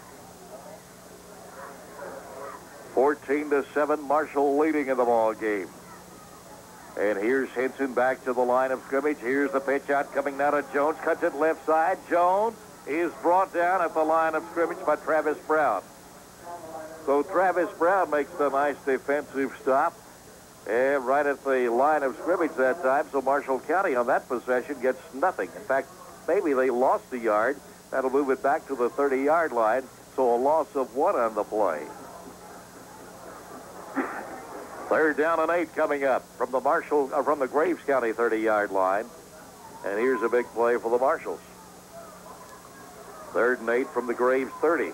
14-7, Marshall leading in the ball game. And here's Henson back to the line of scrimmage. Here's the pitch out coming down to Jones. Cuts it left side. Jones is brought down at the line of scrimmage by Travis Brown. So Travis Brown makes the nice defensive stop. And right at the line of scrimmage that time. So Marshall County on that possession gets nothing. In fact, maybe they lost a yard. That'll move it back to the 30-yard line. So a loss of 1 on the play. 3rd down and 8 coming up from the Graves County 30-yard line. And here's a big play for the Marshalls. 3rd and 8 from the Graves 30.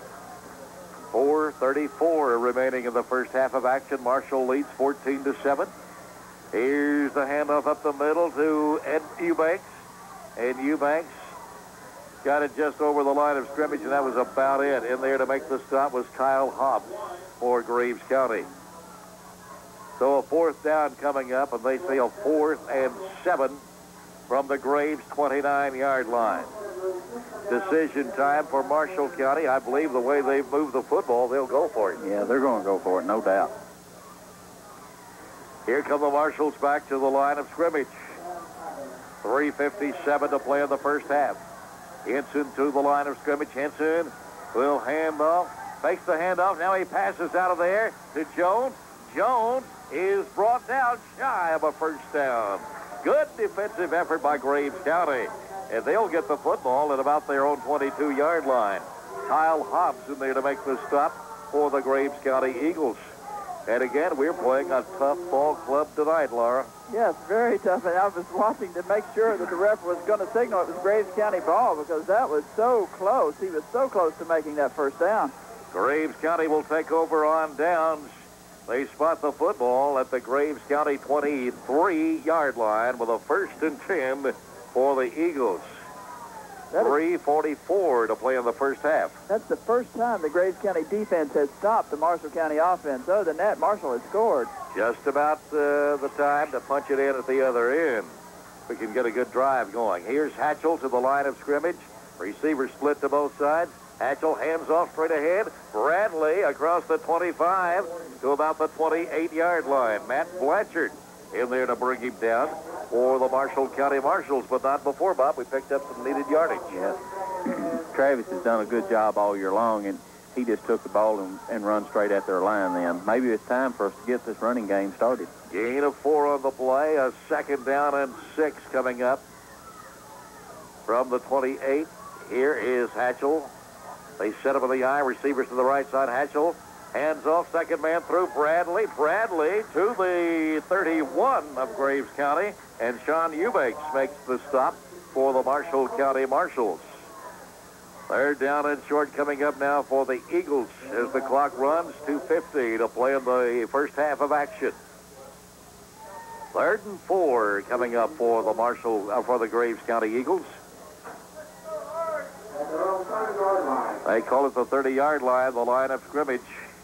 4:34 remaining in the first half of action. Marshall leads 14-7. Here's the handoff up the middle to Ed Eubanks. And Eubanks got it just over the line of scrimmage, and that was about it. In there to make the stop was Kyle Hobbs for Graves County. So a 4th down coming up, and they say a 4th and 7 from the Graves 29-yard line. Decision time for Marshall County. I believe the way they've moved the football, they'll go for it. Yeah, they're going to go for it, no doubt. Here come the Marshals back to the line of scrimmage. 3:57 to play in the first half. Henson to the line of scrimmage. Henson will hand off, fakes the handoff. Now he passes out of there to Jones. Jones is brought down shy of a first down. Good defensive effort by Graves County. And they'll get the football at about their own 22-yard line. Kyle Hobbs in there to make the stop for the Graves County Eagles. And again, we're playing a tough ball club tonight, Laura. Yes, very tough. And I was watching to make sure that the ref was going to signal it was Graves County ball because that was so close. He was so close to making that first down. Graves County will take over on downs. They spot the football at the Graves County 23-yard line with a 1st and 10 for the Eagles. 3:44 to play in the first half. That's the first time the Graves County defense has stopped the Marshall County offense. Other than that, Marshall has scored. Just about the time to punch it in at the other end. We can get a good drive going. Here's Hatchell to the line of scrimmage. Receiver split to both sides. Hatchell hands off straight ahead. Bradley across the 25 to about the 28-yard line. Matt Blanchard in there to bring him down for the Marshall County Marshals, but not before, Bob. We picked up some needed yardage. Yes. Travis has done a good job all year long, and he just took the ball and run straight at their line then. Maybe it's time for us to get this running game started. Gain of 4 on the play. A 2nd down and 6 coming up from the 28. Here is Hatchell. They set up in the eye. Receivers to the right side. Hatchell hands off. 2nd man through. Bradley. Bradley to the 31 of Graves County. And Sean Eubanks makes the stop for the Marshall County Marshals. 3rd down and short coming up now for the Eagles as the clock runs. 2:50 to play in the first half of action. 3rd and 4 coming up for the for the Graves County Eagles. They call it the 30-yard line, the line of scrimmage.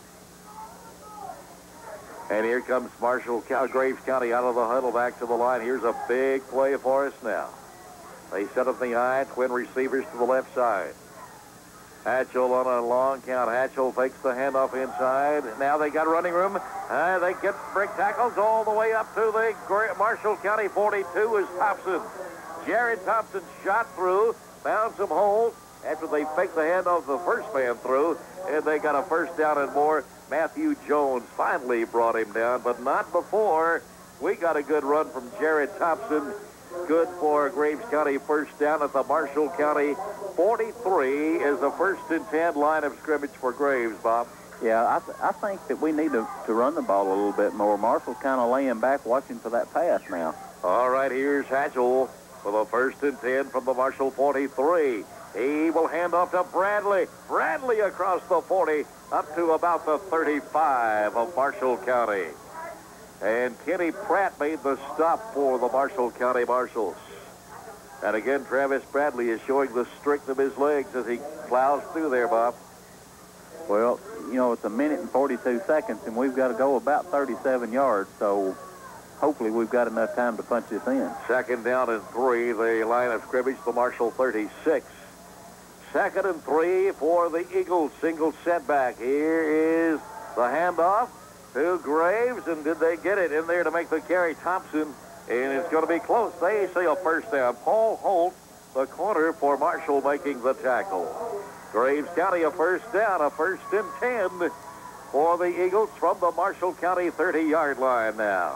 And here comes Graves County out of the huddle back to the line. Here's a big play for us now. They set up the eye, twin receivers to the left side. Hatchell on a long count. Hatchell fakes the handoff inside. Now they got running room. They get break tackles all the way up to the Marshall County 42 is Thompson. Jared Thompson shot through, found some holes after they faked the handoff the first man through, and they got a 1st down and more. Matthew Jones finally brought him down, but not before. We got a good run from Jared Thompson. Good for Graves County 1st down at the Marshall County 43 is the 1st and 10 line of scrimmage for Graves, Bob. Yeah, I think that we need to run the ball a little bit more. Marshall's kind of laying back watching for that pass now. All right, here's Hatchell for the 1st and 10 from the Marshall 43. He will hand off to Bradley. Bradley across the 40 up to about the 35 of Marshall County. And Kenny Pratt made the stop for the Marshall County Marshals. And again, Travis Bradley is showing the strength of his legs as he plows through there, Bob. Well, you know, it's 1 minute and 42 seconds, and we've got to go about 37 yards, so hopefully we've got enough time to punch this in. 2nd down and 3, the line of scrimmage, the Marshall 36. 2nd and 3 for the Eagles. Single setback. Here is the handoff to Graves, and did they get it in there to make the carry? Thompson, and it's going to be close. They say a 1st down. Paul Holt, the corner for Marshall, making the tackle. Graves County a 1st down, a 1st and 10 for the Eagles from the Marshall County 30-yard line now.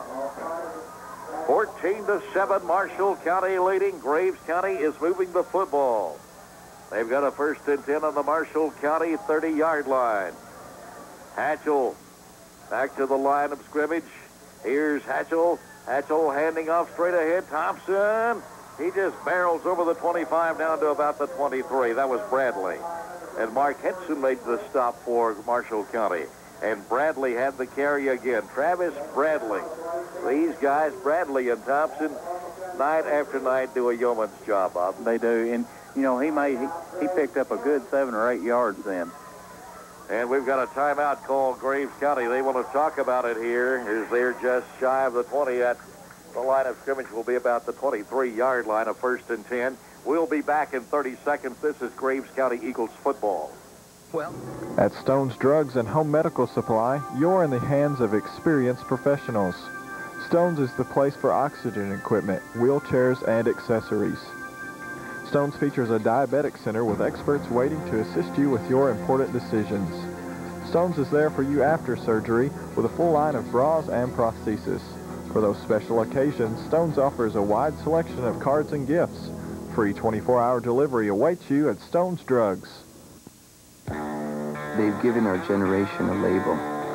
14-7, Marshall County leading. Graves County is moving the football. They've got a 1st and 10 on the Marshall County 30-yard line. Hatchell back to the line of scrimmage. Here's Hatchell. Hatchell handing off straight ahead. Thompson. He just barrels over the 25 down to about the 23. That was Bradley. And Mark Henson made the stop for Marshall County. And Bradley had the carry again. Travis Bradley. These guys, Bradley and Thompson, night after night do a yeoman's job, Bob. They do. And, you know, he picked up a good 7 or 8 yards then. And we've got a timeout called Graves County. They want to talk about it here as they're just shy of the 20 at the line of scrimmage. Will be about the 23-yard line of 1st and 10. We'll be back in 30 seconds. This is Graves County Eagles football. Well, at Stone's Drugs and Home Medical Supply, you're in the hands of experienced professionals. Stone's is the place for oxygen equipment, wheelchairs, and accessories. Stone's features a diabetic center with experts waiting to assist you with your important decisions. Stone's is there for you after surgery with a full line of bras and prosthesis. For those special occasions, Stone's offers a wide selection of cards and gifts. Free 24-hour delivery awaits you at Stone's Drugs. They've given our generation a label.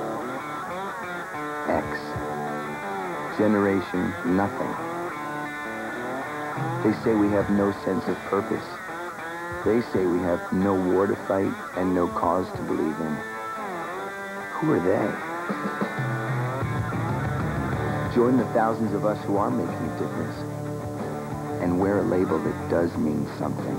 X. Generation Nothing. They say we have no sense of purpose. They say we have no war to fight and no cause to believe in. Who are they? Join the thousands of us who are making a difference and wear a label that does mean something.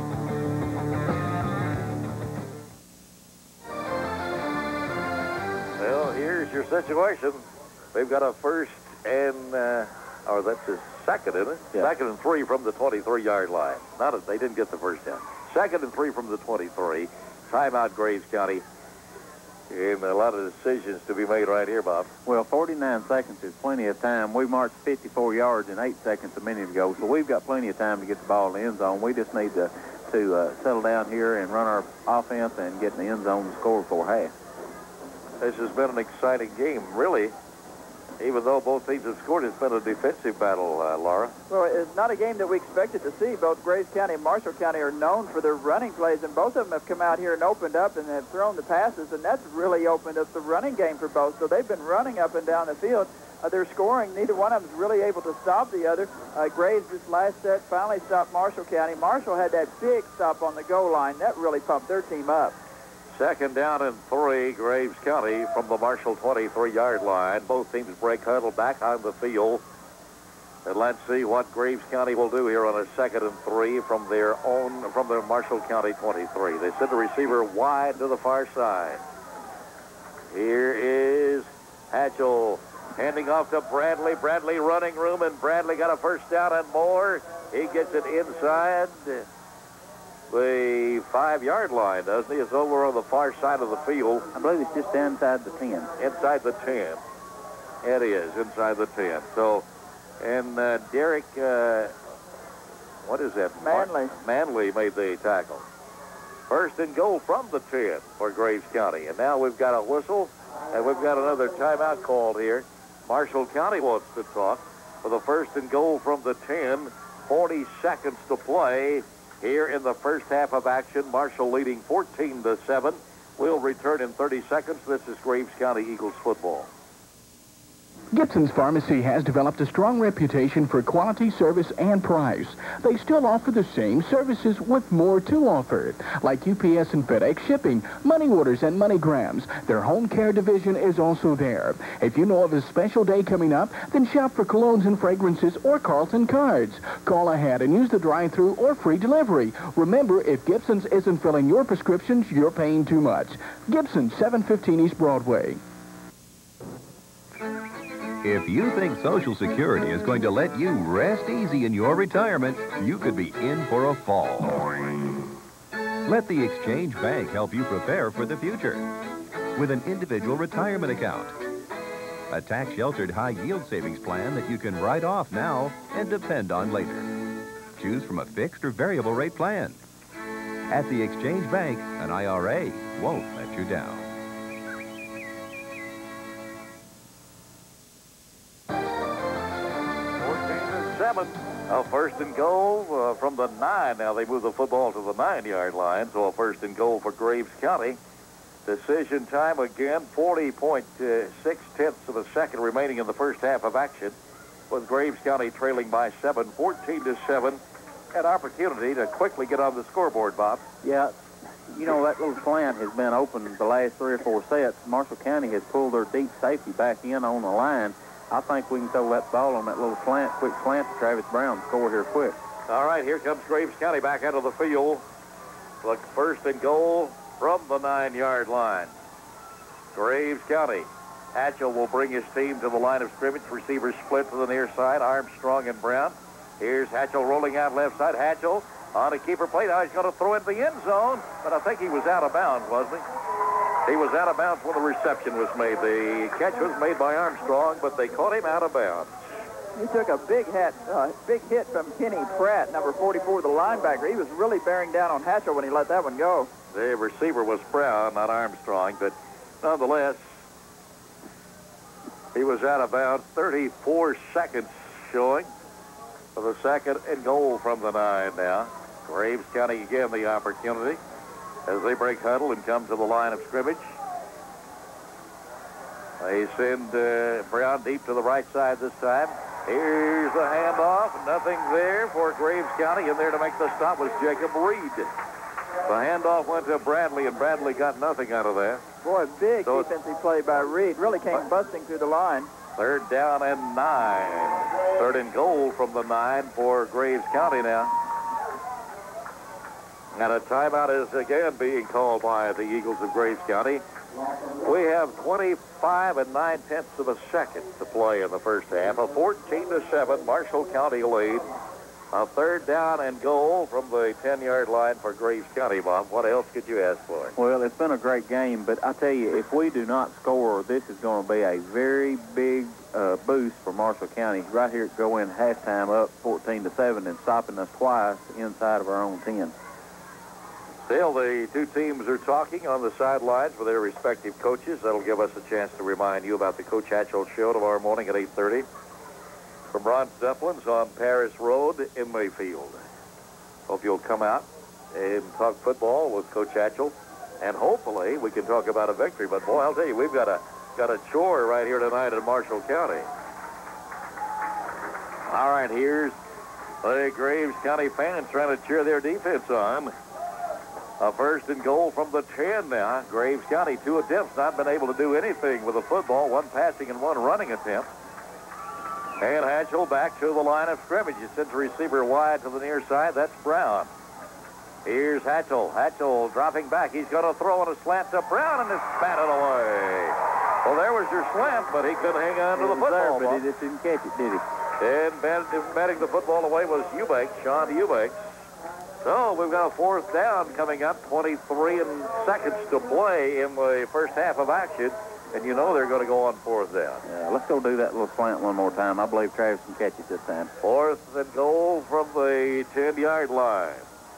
Well, here's your situation. We've got a 1st and, or that's a 2nd, isn't it? Yeah. 2nd and 3 from the 23-yard line. They didn't get the first down. 2nd and 3 from the 23. Timeout, Graves County. And a lot of decisions to be made right here, Bob. Well, 49 seconds is plenty of time. We marched 54 yards in 8 seconds a minute ago, so we've got plenty of time to get the ball in the end zone. We just need to settle down here and run our offense and get in the end zone and score before half. This has been an exciting game, really. Even though both teams have scored, it's been a defensive battle, Laura. Well, it's not a game that we expected to see. Both Graves County and Marshall County are known for their running plays, and both of them have come out here and opened up and have thrown the passes, and that's really opened up the running game for both. So they've been running up and down the field. They're scoring. Neither one of them is really able to stop the other. Graves, this last set, finally stopped Marshall County. Marshall had that big stop on the goal line. That really pumped their team up. 2nd down and 3, Graves County from the Marshall 23-yard line. Both teams break huddle back on the field. And let's see what Graves County will do here on a 2nd and 3 from their Marshall County 23. They send the receiver wide to the far side. Here is Hatchell handing off to Bradley. Bradley running room, and Bradley got a 1st down and more. He gets it inside the 5-yard line, doesn't he? It's over on the far side of the field. I believe it's just inside the 10. Inside the 10. It is, inside the 10. So, and Derek, what is that? Manley. Manley made the tackle. 1st and goal from the 10 for Graves County. And now we've got a whistle, and we've got another timeout called here. Marshall County wants to talk for the 1st and goal from the 10. 40 seconds to play here in the first half of action. Marshall leading 14-7. We'll return in 30 seconds. This is Graves County Eagles football. Gibson's Pharmacy has developed a strong reputation for quality, service, and price. They still offer the same services with more to offer, like UPS and FedEx shipping, money orders, and MoneyGrams. Their home care division is also there. If you know of a special day coming up, then shop for colognes and fragrances or Carlton cards. Call ahead and use the drive-thru or free delivery. Remember, if Gibson's isn't filling your prescriptions, you're paying too much. Gibson's, 715 East Broadway. If you think Social Security is going to let you rest easy in your retirement, you could be in for a fall. Let the Exchange Bank help you prepare for the future with an individual retirement account. A tax-sheltered high-yield savings plan that you can write off now and depend on later. Choose from a fixed or variable rate plan. At the Exchange Bank, an IRA won't let you down. 7. A 1st and goal from the 9. Now they move the football to the 9-yard line, so a 1st and goal for Graves County. Decision time again, 40.6 of a second remaining in the first half of action, with Graves County trailing by 7, 14-7. An opportunity to quickly get on the scoreboard, Bob. Yeah, you know, that little slant has been open the last 3 or 4 sets. Marshall County has pulled their deep safety back in on the line. I think we can throw that ball on that little slant, quick slant to Travis Brown, score here quick. All right, here comes Graves County back out of the field. Look, 1st and goal from the 9-yard line. Graves County. Hatchell will bring his team to the line of scrimmage. Receivers split to the near side, Armstrong and Brown. Here's Hatchell rolling out left side. Hatchell on a keeper play. Now he's going to throw it in the end zone, but I think he was out of bounds, wasn't he? He was out of bounds when the reception was made. The catch was made by Armstrong, but they caught him out of bounds. He took a big hit from Kenny Pratt, number 44, the linebacker. He was really bearing down on Hatchell when he let that one go. The receiver was Brown, not Armstrong, but nonetheless, he was out of bounds. 34 seconds showing for the second and goal from the 9 now. Graves County again the opportunity as they break huddle and come to the line of scrimmage. They send Brown deep to the right side this time. Here's the handoff. Nothing there for Graves County. In there to make the stop was Jacob Reed. The handoff went to Bradley, and Bradley got nothing out of that. Boy, big defensive play by Reed. Really came busting through the line. 3rd down and 9. 3rd and goal from the 9 for Graves County now. And a timeout is again being called by the Eagles of Graves County. We have 25 and 9/10 of a second to play in the first half. A 14-7 Marshall County lead. A 3rd down and goal from the 10-yard line for Graves County, Bob. What else could you ask for? Well, it's been a great game, but I tell you, if we do not score, this is going to be a very big boost for Marshall County. Right here, go in halftime up 14-7 and stopping us twice inside of our own 10. Still, the two teams are talking on the sidelines with their respective coaches. That'll give us a chance to remind you about the Coach Hatchell Show tomorrow morning at 8:30. From Ron Zeppelin's on Paris Road in Mayfield. Hope you'll come out and talk football with Coach Hatchell. And hopefully we can talk about a victory. But, boy, I'll tell you, we've got a chore right here tonight in Marshall County. All right, here's the Graves County fans trying to cheer their defense on. A 1st and goal from the 10 now. Graves County, 2 attempts, not been able to do anything with the football. 1 passing and 1 running attempt. And Hatchell back to the line of scrimmage. He sends a receiver wide to the near side. That's Brown. Here's Hatchell. Hatchell dropping back. He's going to throw on a slant to Brown, and it's batted away. Well, there was your slant, but he couldn't hang on to the football. But he just didn't catch it, did he? And batting the football away was Eubanks, Sean Eubanks. So we've got a 4th down coming up. 23 seconds to play in the first half of action. And you know they're going to go on 4th down. Yeah, let's go do that little slant one more time. I believe Travis can catch it this time. 4th and goal from the 10-yard line.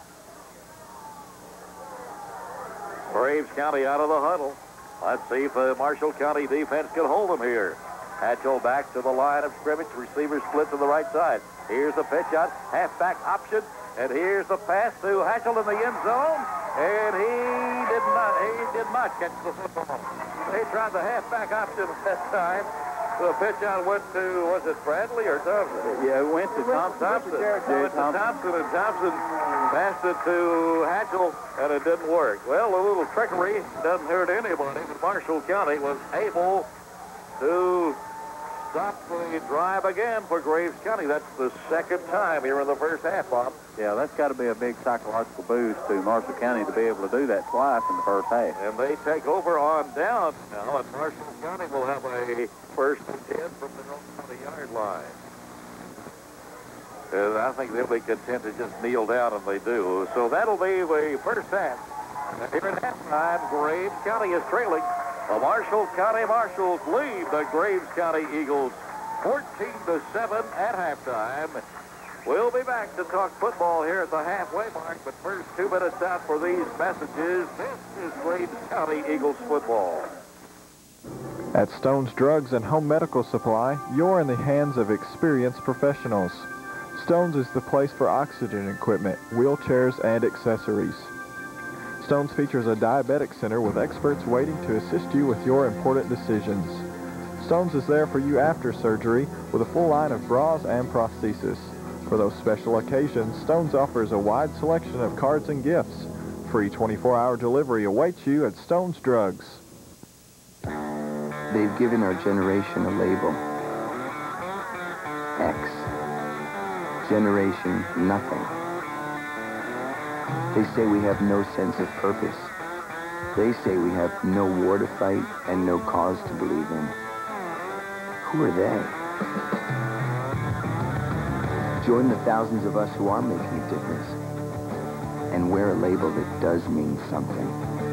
Graves County out of the huddle. Let's see if the Marshall County defense can hold them here. Hatchell back to the line of scrimmage. Receivers split to the right side. Here's the pitch out. Halfback option. And here's the pass to Hatchell in the end zone. And he did not catch the football. They tried the halfback option that time. The pitch out went to, was it Bradley or Thompson? Yeah, it went to Thompson. Went to Thompson, and Thompson passed it to Hatchell, and it didn't work. Well, a little trickery doesn't hurt anybody, but Marshall County was able to stop the drive again for Graves County. That's the 2nd time here in the first half, Bob. Yeah, that's got to be a big psychological boost to Marshall County to be able to do that twice in the first half. And they take over on down now, and Marshall County will have a 1st and 10 from their own 20-yard line. And I think they'll be content to just kneel down, and they do. So that'll be the first half. And here at halftime, Graves County is trailing. The Marshall County Marshals lead the Graves County Eagles 14-7 at halftime. We'll be back to talk football here at the halfway mark, but first 2 minutes out for these messages. This is Graves County Eagles football. At Stone's Drugs and Home Medical Supply, you're in the hands of experienced professionals. Stone's is the place for oxygen equipment, wheelchairs, and accessories. Stone's features a diabetic center with experts waiting to assist you with your important decisions. Stone's is there for you after surgery with a full line of bras and prosthesis. For those special occasions, Stone's offers a wide selection of cards and gifts. Free 24-hour delivery awaits you at Stone's Drugs. They've given our generation a label. X. Generation Nothing. They say we have no sense of purpose, They say we have no war to fight and no cause to believe in. Who are they? Join the thousands of us who are making a difference and wear a label that does mean something.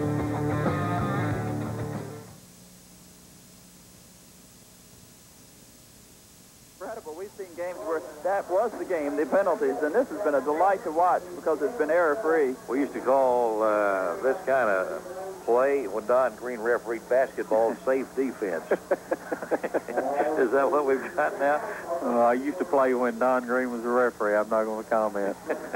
Incredible. We've seen games where that was the game, the penalties, and this has been a delight to watch because it's been error-free. We used to call this kind of play when Don Green refereed basketball safe defense. Is that what we've got now? I used to play when Don Green was a referee. I'm not going to comment.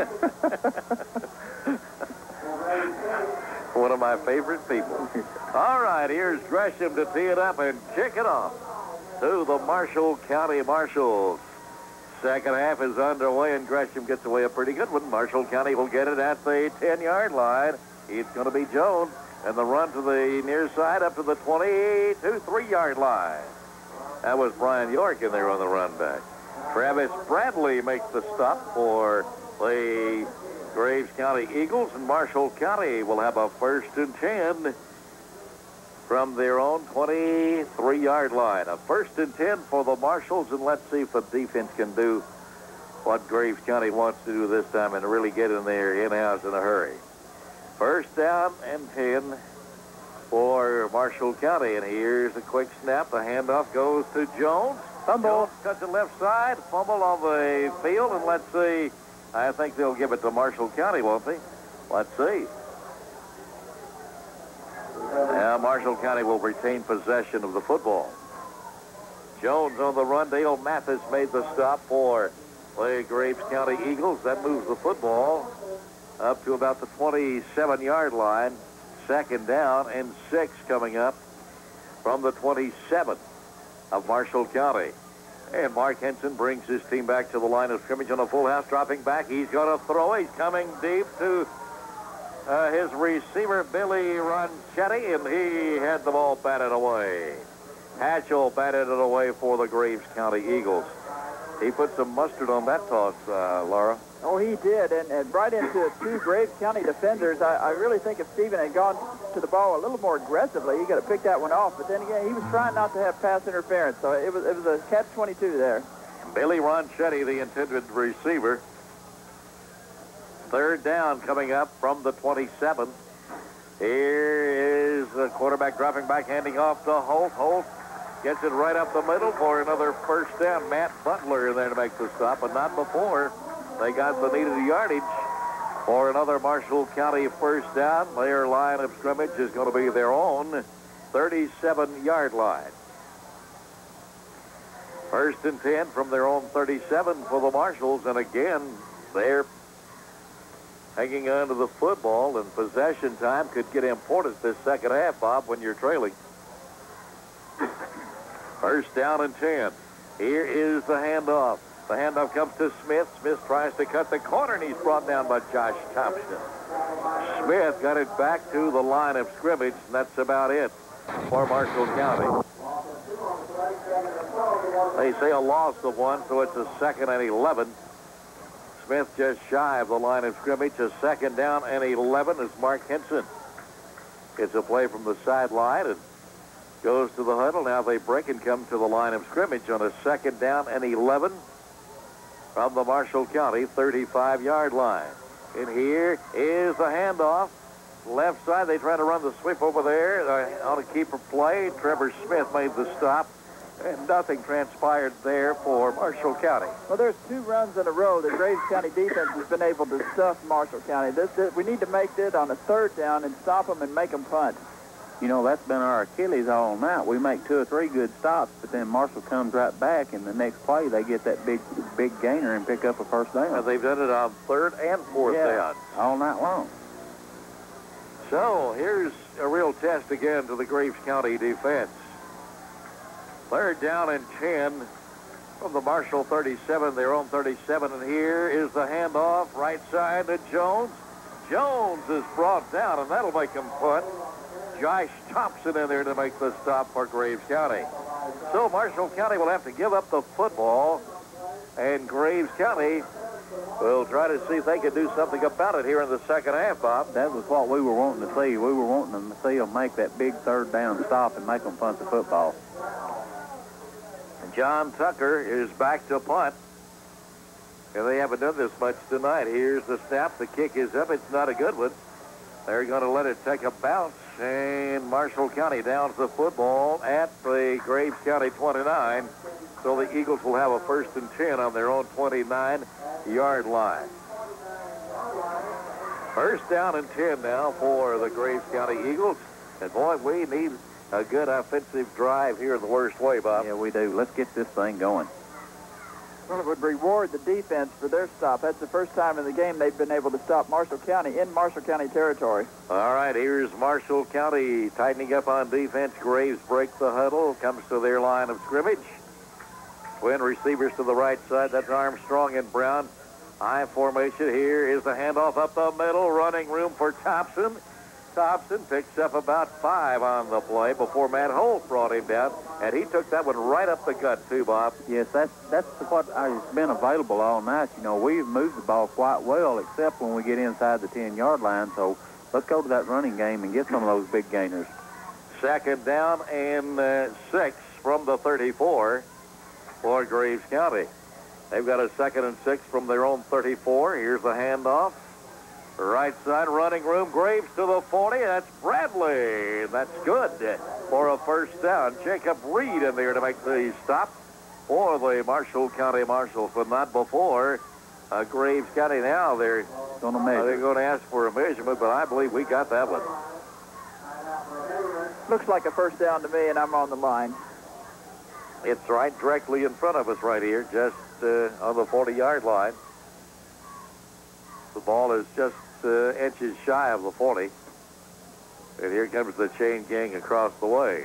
One of my favorite people. All right, here's Gresham to tee it up and kick it off to the Marshall County Marshals. Second half is underway, and Gresham gets away a pretty good one. Marshall County will get it at the 10-yard line. It's going to be Jones, and the run to the near side up to the 22-3-yard line. That was Brian York in there on the run back. Travis Bradley makes the stop for the Graves County Eagles, and Marshall County will have a 1st and 10 from their own 23-yard line. A 1st and 10 for the Marshals, and let's see if the defense can do what Graves County wants to do this time and really get in there in-house in a hurry. 1st down and 10 for Marshall County, and here's a quick snap. The handoff goes to Jones. Jones cuts it left side, fumble on the field, and let's see. I think they'll give it to Marshall County, won't they? Let's see. Now Marshall County will retain possession of the football. Jones on the run. Dale Mathis made the stop for the Graves County Eagles. That moves the football up to about the 27-yard line. 2nd down and 6 coming up from the 27 of Marshall County. And Mark Henson brings his team back to the line of scrimmage on a full house, dropping back. He's going to throw. He's coming deep to his receiver, Billy Ronchetti, and he had the ball batted away. Hatchell batted it away for the Graves County Eagles. He put some mustard on that toss, Laura. Oh, he did, and right into 2 Graves County defenders. I really think if Stephen had gone to the ball a little more aggressively, he could have picked that one off. But then again, he was trying not to have pass interference, so it was a catch-22 there. Billy Ronchetti, the intended receiver. 3rd down coming up from the 27. Here is the quarterback dropping back, handing off to Holt. Holt gets it right up the middle for another 1st down. Matt Butler in there to make the stop, but not before they got the needed yardage for another Marshall County 1st down. Their line of scrimmage is going to be their own 37-yard line. 1st and 10 from their own 37 for the Marshals, and again, they're hanging on to the football, and possession time could get important this second half, Bob, when you're trailing. 1st down and 10. Here is the handoff. The handoff comes to Smith. Smith tries to cut the corner, and he's brought down by Josh Thompson. Smith got it back to the line of scrimmage, and that's about it for Marshall County. They say a loss of 1, so it's a 2nd and 11. Smith just shy of the line of scrimmage. A 2nd down and 11 is Mark Henson. It's a play from the sideline and goes to the huddle. Now they break and come to the line of scrimmage on a 2nd down and 11 from the Marshall County 35-yard line. And here is the handoff. Left side, they try to run the sweep over there on a keeper play. Trevor Smith made the stop, and nothing transpired there for Marshall County. Well, there's 2 runs in a row. The Graves County defense has been able to stuff Marshall County. We need to make it on a 3rd down and stop them and make them punt. You know, that's been our Achilles all night. We make 2 or 3 good stops, but then Marshall comes right back, and the next play they get that big gainer and pick up a 1st down. And they've done it on 3rd and 4th down. All night long. So here's a real test again to the Graves County defense. 3rd down and 10 from the Marshall 37, their own 37. And here is the handoff, right side to Jones. Jones is brought down, and that'll make him punt. Josh Thompson in there to make the stop for Graves County. So Marshall County will have to give up the football, and Graves County We'll try to see if they can do something about it here in the second half, Bob. That was what we were wanting to see. We were wanting to see them make that big third down stop and make them punt the football. John Tucker is back to punt. And they haven't done this much tonight. Here's the snap. The kick is up. It's not a good one. They're going to let it take a bounce. And Marshall County downs the football at the Graves County 29. So the Eagles will have a 1st and 10 on their own 29-yard line. 1st down and 10 now for the Graves County Eagles. And boy, we need a good offensive drive here in the worst way, Bob. Yeah, we do. Let's get this thing going. Well, it would reward the defense for their stop. That's the first time in the game they've been able to stop Marshall County in Marshall County territory. All right, here's Marshall County tightening up on defense. Graves breaks the huddle, comes to their line of scrimmage. Twin receivers to the right side. That's Armstrong and Brown. I formation. Here is the handoff up the middle. Running room for Thompson. Thompson picks up about 5 on the play before Matt Holt brought him down, and he took that one right up the gut too, Bob. Yes, that's what has been available all night. You know, we've moved the ball quite well, except when we get inside the 10-yard line. So let's go to that running game and get some of those big gainers. 2nd down and 6 from the 34 for Graves County. They've got a 2nd and 6 from their own 34. Here's the handoff. Right side running room. Graves to the 40. That's Bradley. That's good for a 1st down. Jacob Reed in there to make the stop for the Marshall County Marshals, but not before Graves County. Now they're going to ask for a measurement, but I believe we got that one. Looks like a 1st down to me, and I'm on the line. It's right directly in front of us right here, just on the 40-yard line. The ball is just inches shy of the 40. And here comes the chain gang across the way.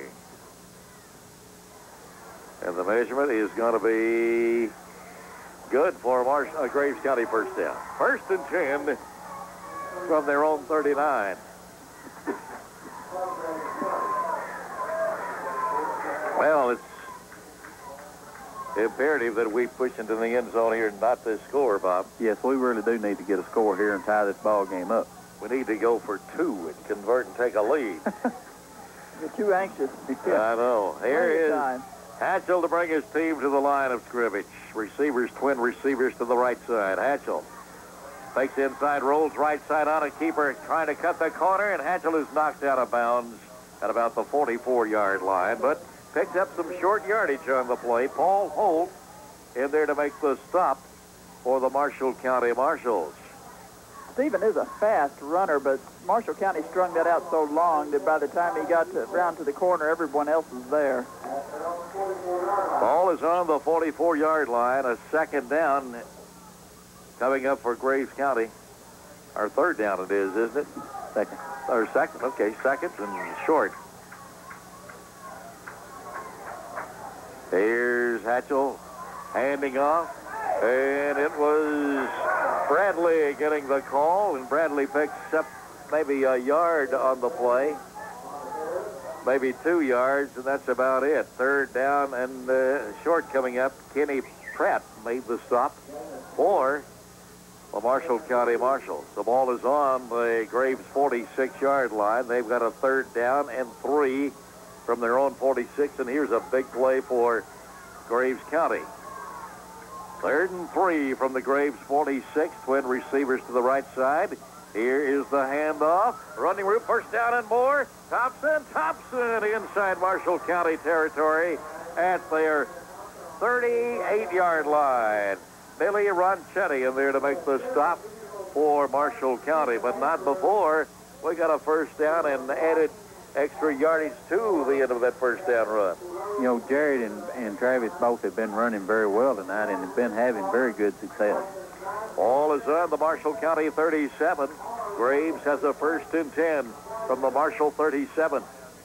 And the measurement is going to be good for Graves County 1st down. 1st and 10 from their own 39. Well, it's imperative that we push into the end zone here, not to score, Bob. Yes, we really do need to get a score here and tie this ball game up. We need to go for 2 and convert and take a lead. You're too anxious. I know. Here is Hatchell to bring his team to the line of scrimmage. Twin receivers to the right side. Hatchell fakes inside, rolls right side on a keeper, trying to cut the corner, and Hatchell is knocked out of bounds at about the 44-yard line, but picked up some short yardage on the play. Paul Holt in there to make the stop for the Marshall County Marshals. Stephen is a fast runner, but Marshall County strung that out so long that by the time he got around to the corner, everyone else was there. Ball is on the 44-yard line. A 2nd down coming up for Graves County. Our 3rd down it is, isn't it? 2nd. Or 2nd. Okay, 2nd and short. Here's Hatchell handing off, and it was Bradley getting the call, and Bradley picks up maybe a yard on the play, maybe 2 yards, and that's about it. 3rd down and short coming up. Kenny Pratt made the stop for the Marshall County Marshals. The ball is on the Graves 46-yard line. They've got a 3rd down and 3 from their own 46, and here's a big play for Graves County. 3rd and 3 from the Graves 46. Twin receivers to the right side. Here is the handoff. Running room, 1st down and more. Thompson inside Marshall County territory at their 38-yard line. Billy Ronchetti in there to make the stop for Marshall County, but not before we got a 1st down and added extra yardage to the end of that 1st down run. You know, Jared and Travis both have been running very well tonight and have been having very good success. Ball is on the Marshall County 37. Graves has a 1st and 10 from the Marshall 37.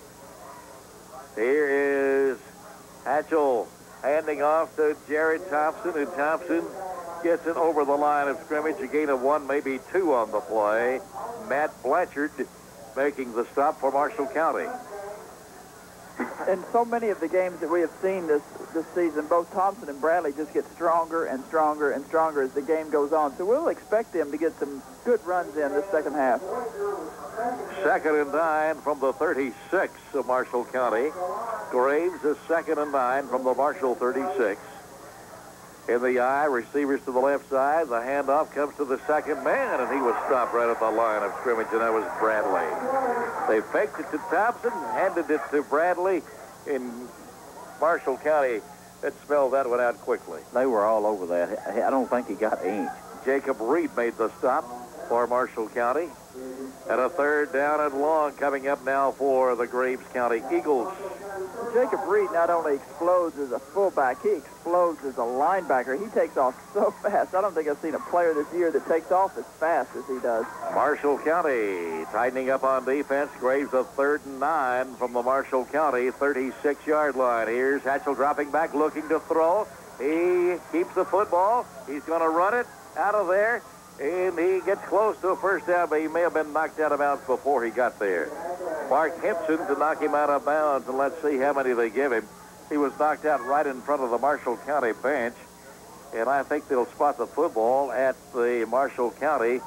Here is Hatchell handing off to Jared Thompson, and Thompson gets it over the line of scrimmage. A gain of 1, maybe 2 on the play. Matt Blanchard making the stop for Marshall County. in so many of the games that we have seen this season, both Thompson and Bradley just get stronger and stronger and stronger as the game goes on. So we'll expect them to get some good runs in this second half. 2nd and 9 from the 36 of Marshall County. Graves is 2nd and 9 from the Marshall 36. In the eye, receivers to the left side. The handoff comes to the second man, and he was stopped right at the line of scrimmage, and that was Bradley. They faked it to Thompson, handed it to Bradley. In Marshall County, it spelled that one out quickly. They were all over that. I don't think he got an inch. Jacob Reed made the stop for Marshall County. And a 3rd down and long coming up now for the Graves County Eagles. Jacob Reed not only explodes as a fullback, he explodes as a linebacker. He takes off so fast. I don't think I've seen a player this year that takes off as fast as he does. Marshall County tightening up on defense. Graves a 3rd and 9 from the Marshall County 36-yard line. Here's Hatchell dropping back, looking to throw. He keeps the football. He's going to run it out of there. And he gets close to a first down, but he may have been knocked out of bounds before he got there. Mark Henson to knock him out of bounds, and let's see how many they give him. He was knocked out right in front of the Marshall County bench, and I think they'll spot the football at the Marshall County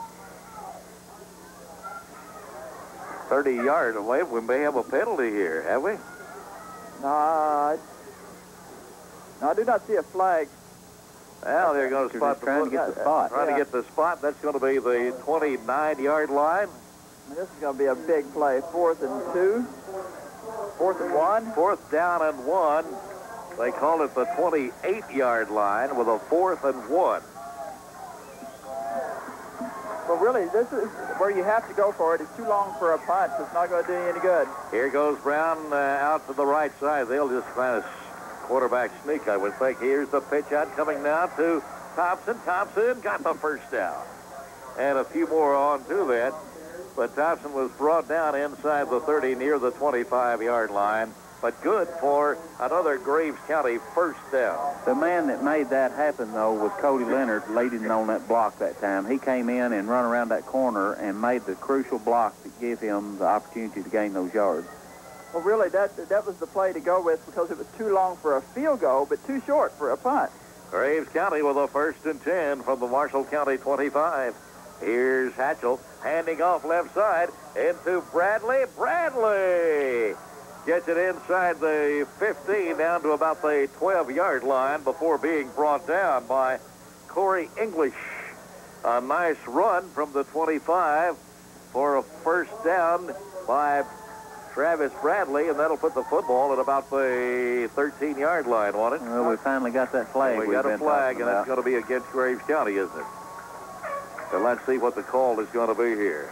30-yard away. We may have a penalty here, have we? No, I do not see a flag. Well, they're going to spot trying to get the spot. Trying to get the spot. That's going to be the 29-yard line. This is going to be a big play. 4th and 2. 4th and 1. 4th down and 1. They call it the 28-yard line with a 4th and 1. Well, really, this is where you have to go for it. It's too long for a punt. It's not going to do you any good. Here goes Brown out to the right side. They'll just kind of quarterback sneak, I would think. Here's the pitch out coming now to Thompson. Thompson got the first down. And a few more on to that. But Thompson was brought down inside the 30 near the 25-yard line. But good for another Graves County first down. The man that made that happen, though, was Cody Leonard, leading on that block that time. He came in and run around that corner and made the crucial block that gave him the opportunity to gain those yards. Well, really, that was the play to go with because it was too long for a field goal, but too short for a punt. Graves County with a 1st and 10 from the Marshall County 25. Here's Hatchell handing off left side into Bradley. Bradley gets it inside the 15 down to about the 12-yard line before being brought down by Corey English. A nice run from the 25 for a first down by Travis Bradley, and that'll put the football at about the 13-yard line, won't it? Well, we finally got that flag. We got a flag, and that's going to be against Graves County, isn't it? So let's see what the call is going to be here.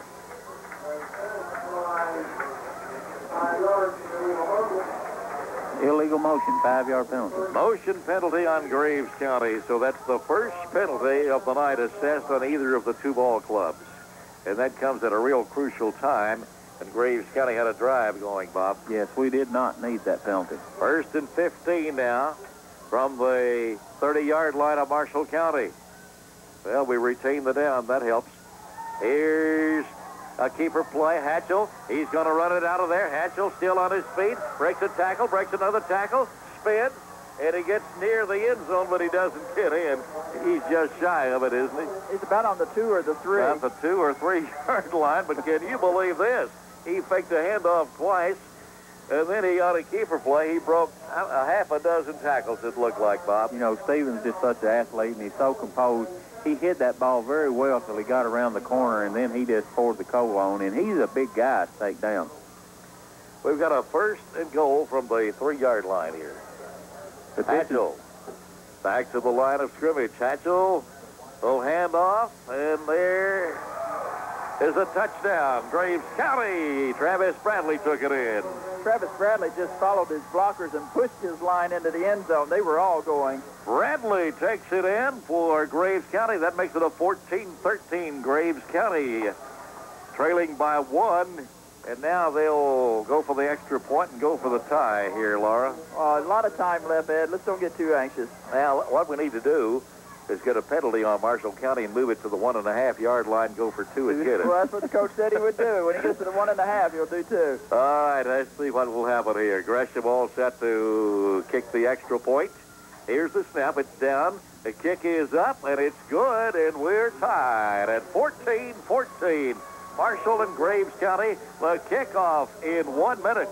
Illegal motion, 5-yard penalty. Motion penalty on Graves County, so that's the first penalty of the night assessed on either of the two ball clubs. And that comes at a real crucial time. And Graves County had a drive going, Bob. Yes, we did not need that penalty. 1st and 15 now from the 30-yard line of Marshall County. Well, we retain the down. That helps. Here's a keeper play. Hatchell. He's going to run it out of there. Hatchell still on his feet. Breaks a tackle. Breaks another tackle. Spins. And he gets near the end zone, but he doesn't get in. He's just shy of it, isn't he? He's about on the 2 or the 3. About the 2 or 3-yard line, but can you believe this? He faked a handoff twice, and then he on a keeper play, he broke a half a dozen tackles, it looked like, Bob. You know, Stevens is such an athlete, and he's so composed. He hit that ball very well till he got around the corner, and then he just poured the coal on, and he's a big guy to take down. We've got a 1st and goal from the 3-yard line here. Hatchell back to the line of scrimmage. Hatchell will hand off, and there is a touchdown. Graves County. Travis Bradley took it in. Travis Bradley just followed his blockers and pushed his line into the end zone. They were all going. Bradley takes it in for Graves County. That makes it a 14-13 Graves County, trailing by 1. And now they'll go for the extra point and go for the tie here, Laura. A lot of time left, Ed. Let's don't get too anxious. Now, what we need to do is get a penalty on Marshall County and move it to the 1.5-yard line, go for 2 and get it. Well, that's what the coach said he would do. When he gets to the 1.5, he'll do 2. All right, let's see what will happen here. Gresham all set to kick the extra point. Here's the snap. It's down. The kick is up, and it's good, and we're tied at 14-14. Marshall and Graves County, the kickoff in 1 minute.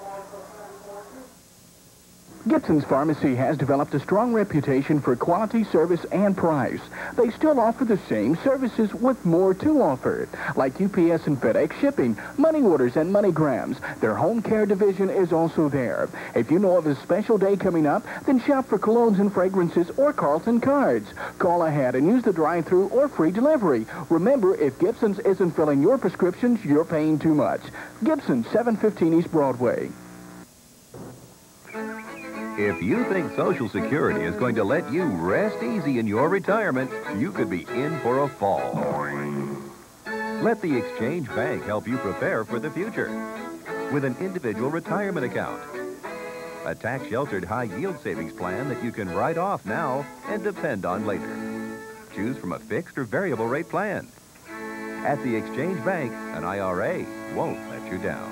Gibson's Pharmacy has developed a strong reputation for quality, service, and price. They still offer the same services with more to offer, like UPS and FedEx shipping, money orders, and MoneyGrams. Their home care division is also there. If you know of a special day coming up, then shop for colognes and fragrances or Carlton cards. Call ahead and use the drive-thru or free delivery. Remember, if Gibson's isn't filling your prescriptions, you're paying too much. Gibson's, 715 East Broadway. If you think Social Security is going to let you rest easy in your retirement, you could be in for a fall. Let the Exchange Bank help you prepare for the future with an individual retirement account, a tax-sheltered high-yield savings plan that you can write off now and depend on later. Choose from a fixed or variable rate plan. At the Exchange Bank, an IRA won't let you down.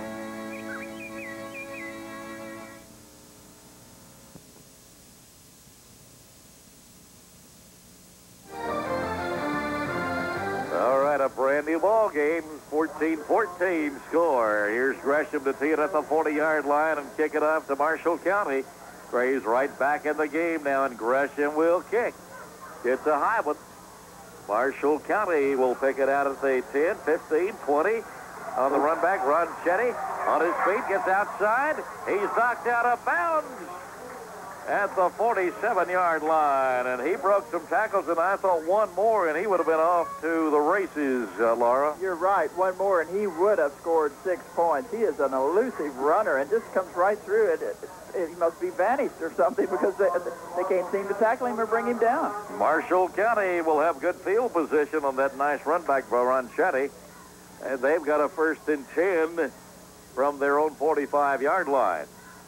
A brand new ball game, 14-14 score. Here's Gresham to tee it at the 40-yard line and kick it off to Marshall County. Graves right back in the game now, and Gresham will kick. It's a high one. Marshall County will pick it out at the 10, 15, 20. On the run back, Ron Chetty on his feet, gets outside. He's knocked out of bounds at the 47-yard line, and he broke some tackles, and I thought one more, and he would have been off to the races, Laura. You're right, one more, and he would have scored 6 points. He is an elusive runner and just comes right through it. He must be vanished or something because they can't seem to tackle him or bring him down. Marshall County will have good field position on that nice run back by Ron Chetty, and they've got a 1st and 10 from their own 45-yard line.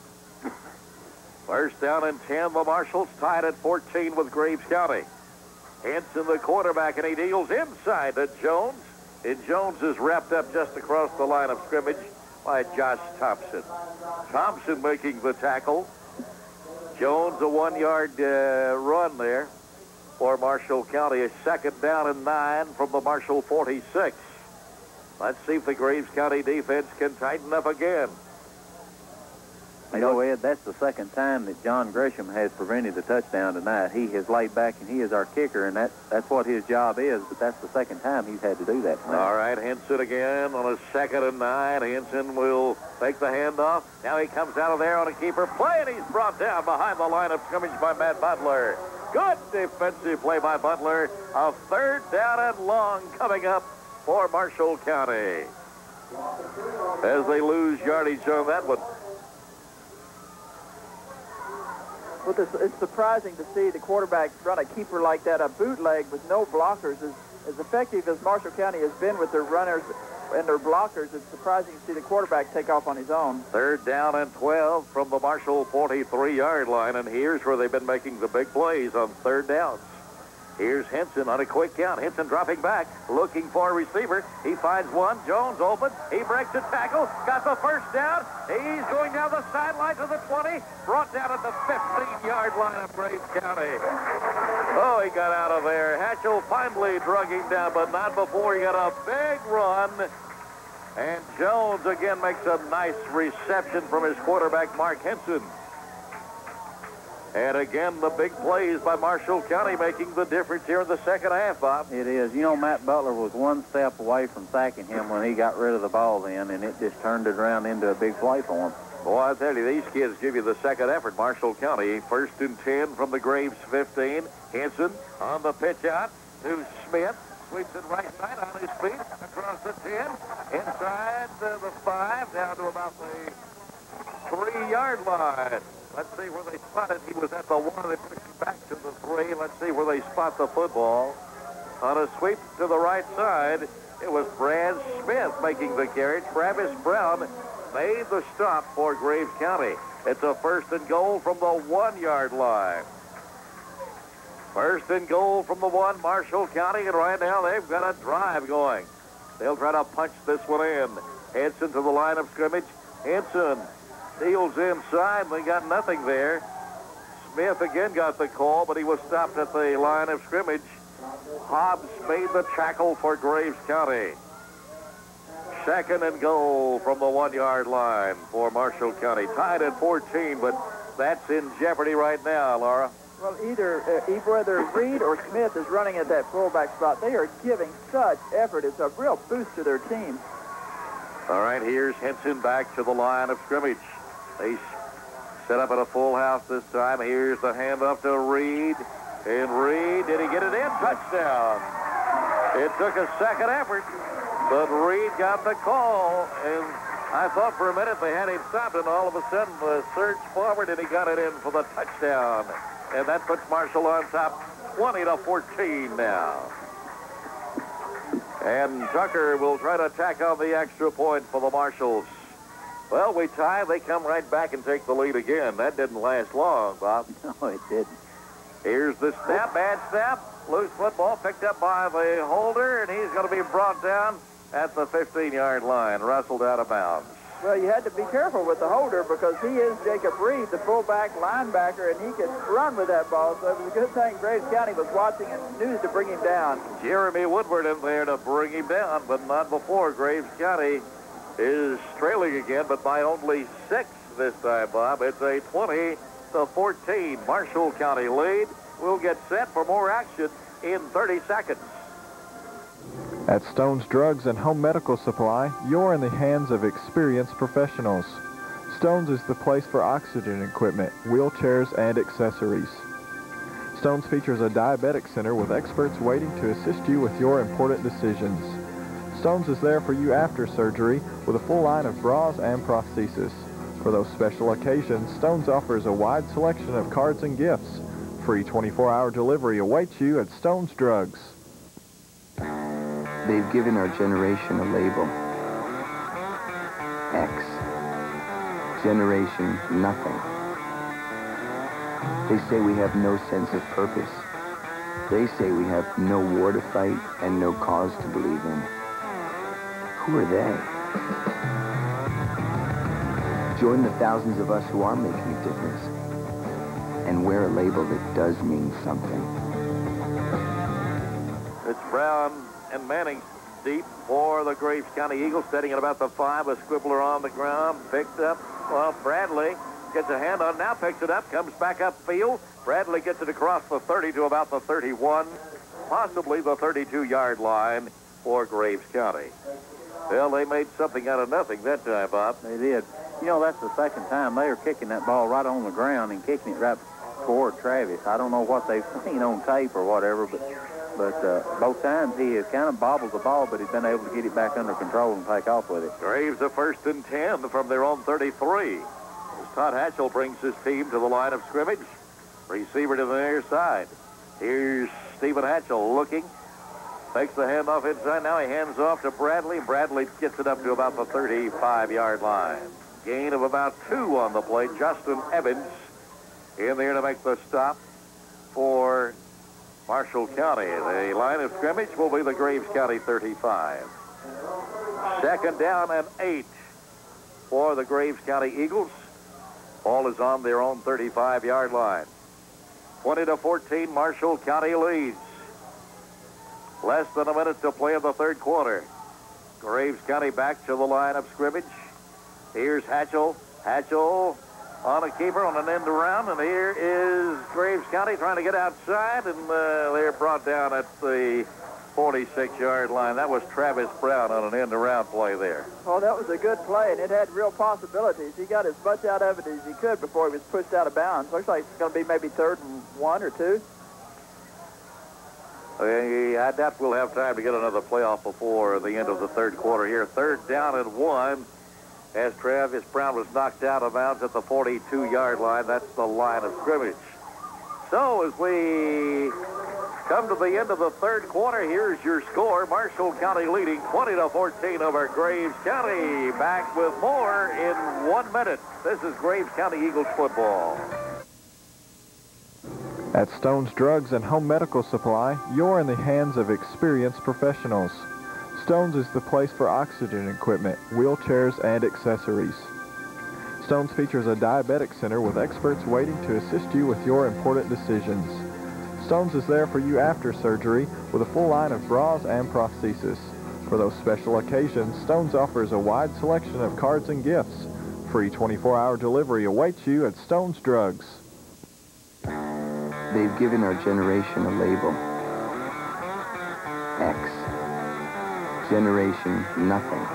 1st down and 10. The Marshalls tied at 14 with Graves County. Henson, the quarterback, and he deals inside to Jones. And Jones is wrapped up just across the line of scrimmage by Josh Thompson. Thompson making the tackle. Jones, a 1-yard run there for Marshall County. A 2nd down and 9 from the Marshall 46. Let's see if the Graves County defense can tighten up again. You know, Ed, that's the 2nd time that John Gresham has prevented a touchdown tonight. He has laid back, and he is our kicker, and that's what his job is, but that's the 2nd time he's had to do that tonight. All right, Henson again on a 2nd and 9. Henson will take the handoff. Now he comes out of there on a keeper play, and he's brought down behind the line of scrimmage by Matt Butler. Good defensive play by Butler. A 3rd down and long coming up for Marshall County as they lose yardage on that one. Well, it's surprising to see the quarterback run a keeper like that, a bootleg with no blockers. As effective as Marshall County has been with their runners and their blockers, it's surprising to see the quarterback take off on his own. 3rd down and 12 from the Marshall 43-yard line, and here's where they've been making the big plays on 3rd downs. Here's Henson on a quick count. Henson dropping back, looking for a receiver. He finds one. Jones open. He breaks a tackle. Got the 1st down. He's going down the sideline to the 20. Brought down at the 15-yard line of Graves County. Oh, he got out of there. Hatchell finally drug him down, but not before he got a big run. And Jones again makes a nice reception from his quarterback, Mark Henson. And again, the big plays by Marshall County making the difference here in the 2nd half, Bob. It is. You know, Matt Butler was 1 step away from sacking him when he got rid of the ball then, and it just turned it around into a big play for him. Boy, I tell you, these kids give you the 2nd effort. Marshall County, 1st and 10 from the Graves 15. Henson on the pitch out to Smith. Sweeps it right side on his feet across the 10. Inside the 5, down to about the 3-yard line. Let's see where they spot it. He was at the 1. They pushed him back to the 3. Let's see where they spot the football. On a sweep to the right side, it was Brad Smith making the carry. Travis Brown made the stop for Graves County. It's a 1st and goal from the 1-yard line. First and goal from the 1, Marshall County, and right now they've got a drive going. They'll try to punch this one in. Henson to the line of scrimmage. Henson deals inside. They got nothing there. Smith again got the call, but he was stopped at the line of scrimmage. Hobbs made the tackle for Graves County. Second and goal from the 1-yard line for Marshall County. Tied at 14, but that's in jeopardy right now, Laura. Well, either Reed or Smith is running at that fullback spot. They are giving such effort. It's a real boost to their team. All right, here's Henson back to the line of scrimmage. They set up at a full house this time. Here's the handoff to Reed. And Reed, did he get it in? Touchdown. It took a second effort, but Reed got the call. And I thought for a minute they had him stopped, and all of a sudden the surge forward, and he got it in for the touchdown. And that puts Marshall on top 20-14 now. And Tucker will try to tack on the extra point for the Marshalls. Well, we tie. They come right back and take the lead again. That didn't last long, Bob. No, it didn't. Here's the snap. Bad snap. Loose football picked up by the holder, and he's going to be brought down at the 15-yard line, rustled out of bounds. Well, you had to be careful with the holder because he is Jacob Reed, the fullback linebacker, and he could run with that ball. So it was a good thing Graves County was watching and knew to bring him down. Jeremy Woodward in there to bring him down, but not before. Graves County is trailing again, but by only 6 this time, Bob. It's a 20-14 Marshall County lead. We'll get set for more action in 30 seconds. At Stone's Drugs and Home Medical Supply, you're in the hands of experienced professionals. Stone's is the place for oxygen equipment, wheelchairs, and accessories. Stone's features a diabetic center with experts waiting to assist you with your important decisions. Stone's is there for you after surgery with a full line of bras and prosthesis. For those special occasions, Stone's offers a wide selection of cards and gifts. Free 24-hour delivery awaits you at Stone's Drugs. They've given our generation a label. X. Generation nothing. They say we have no sense of purpose. They say we have no war to fight and no cause to believe in. Who are they? Join the thousands of us who are making a difference and wear a label that does mean something. It's Brown and Manning deep for the Graves County Eagles, setting at about the 5. A squibbler on the ground, picked up. Well, Bradley gets a hand on, now picks it up, comes back upfield. Bradley gets it across the 30 to about the 31, possibly the 32-yard line for Graves County. Well, they made something out of nothing that time, Bob. They did. You know, that's the second time they were kicking that ball right on the ground and kicking it right toward Travis. I don't know what they've seen on tape or whatever, but both times he has kind of bobbled the ball, but he's been able to get it back under control and take off with it. Graves a 1st and 10 from their own 33. As Todd Hatchell brings his team to the line of scrimmage. Receiver to the near side. Here's Stephen Hatchell looking. Takes the handoff inside. Now he hands off to Bradley. Bradley gets it up to about the 35-yard line. Gain of about 2 on the play. Justin Evans in there to make the stop for Marshall County. The line of scrimmage will be the Graves County 35. 2nd down and 8 for the Graves County Eagles. Ball is on their own 35-yard line. 20-14, Marshall County leads. Less than a minute to play in the 3rd quarter. Graves County back to the line of scrimmage. Here's Hatchell. Hatchell on a keeper on an end around, and here is Graves County trying to get outside, and they're brought down at the 46-yard line. That was Travis Brown on an end around play there. Oh, that was a good play, and it had real possibilities. He got as much out of it as he could before he was pushed out of bounds. Looks like it's going to be maybe 3rd and 1 or 2. I doubt we'll have time to get another playoff before the end of the 3rd quarter here. 3rd down and 1 as Travis Brown was knocked out of bounds at the 42-yard line. That's the line of scrimmage. So as we come to the end of the 3rd quarter, here's your score. Marshall County leading 20-14 over Graves County. Back with more in 1 minute. This is Graves County Eagles football. At Stone's Drugs and Home Medical Supply, you're in the hands of experienced professionals. Stone's is the place for oxygen equipment, wheelchairs, and accessories. Stone's features a diabetic center with experts waiting to assist you with your important decisions. Stone's is there for you after surgery with a full line of bras and prosthesis. For those special occasions, Stone's offers a wide selection of cards and gifts. Free 24-hour delivery awaits you at Stone's Drugs. They've given our generation a label. X. Generation Nothing.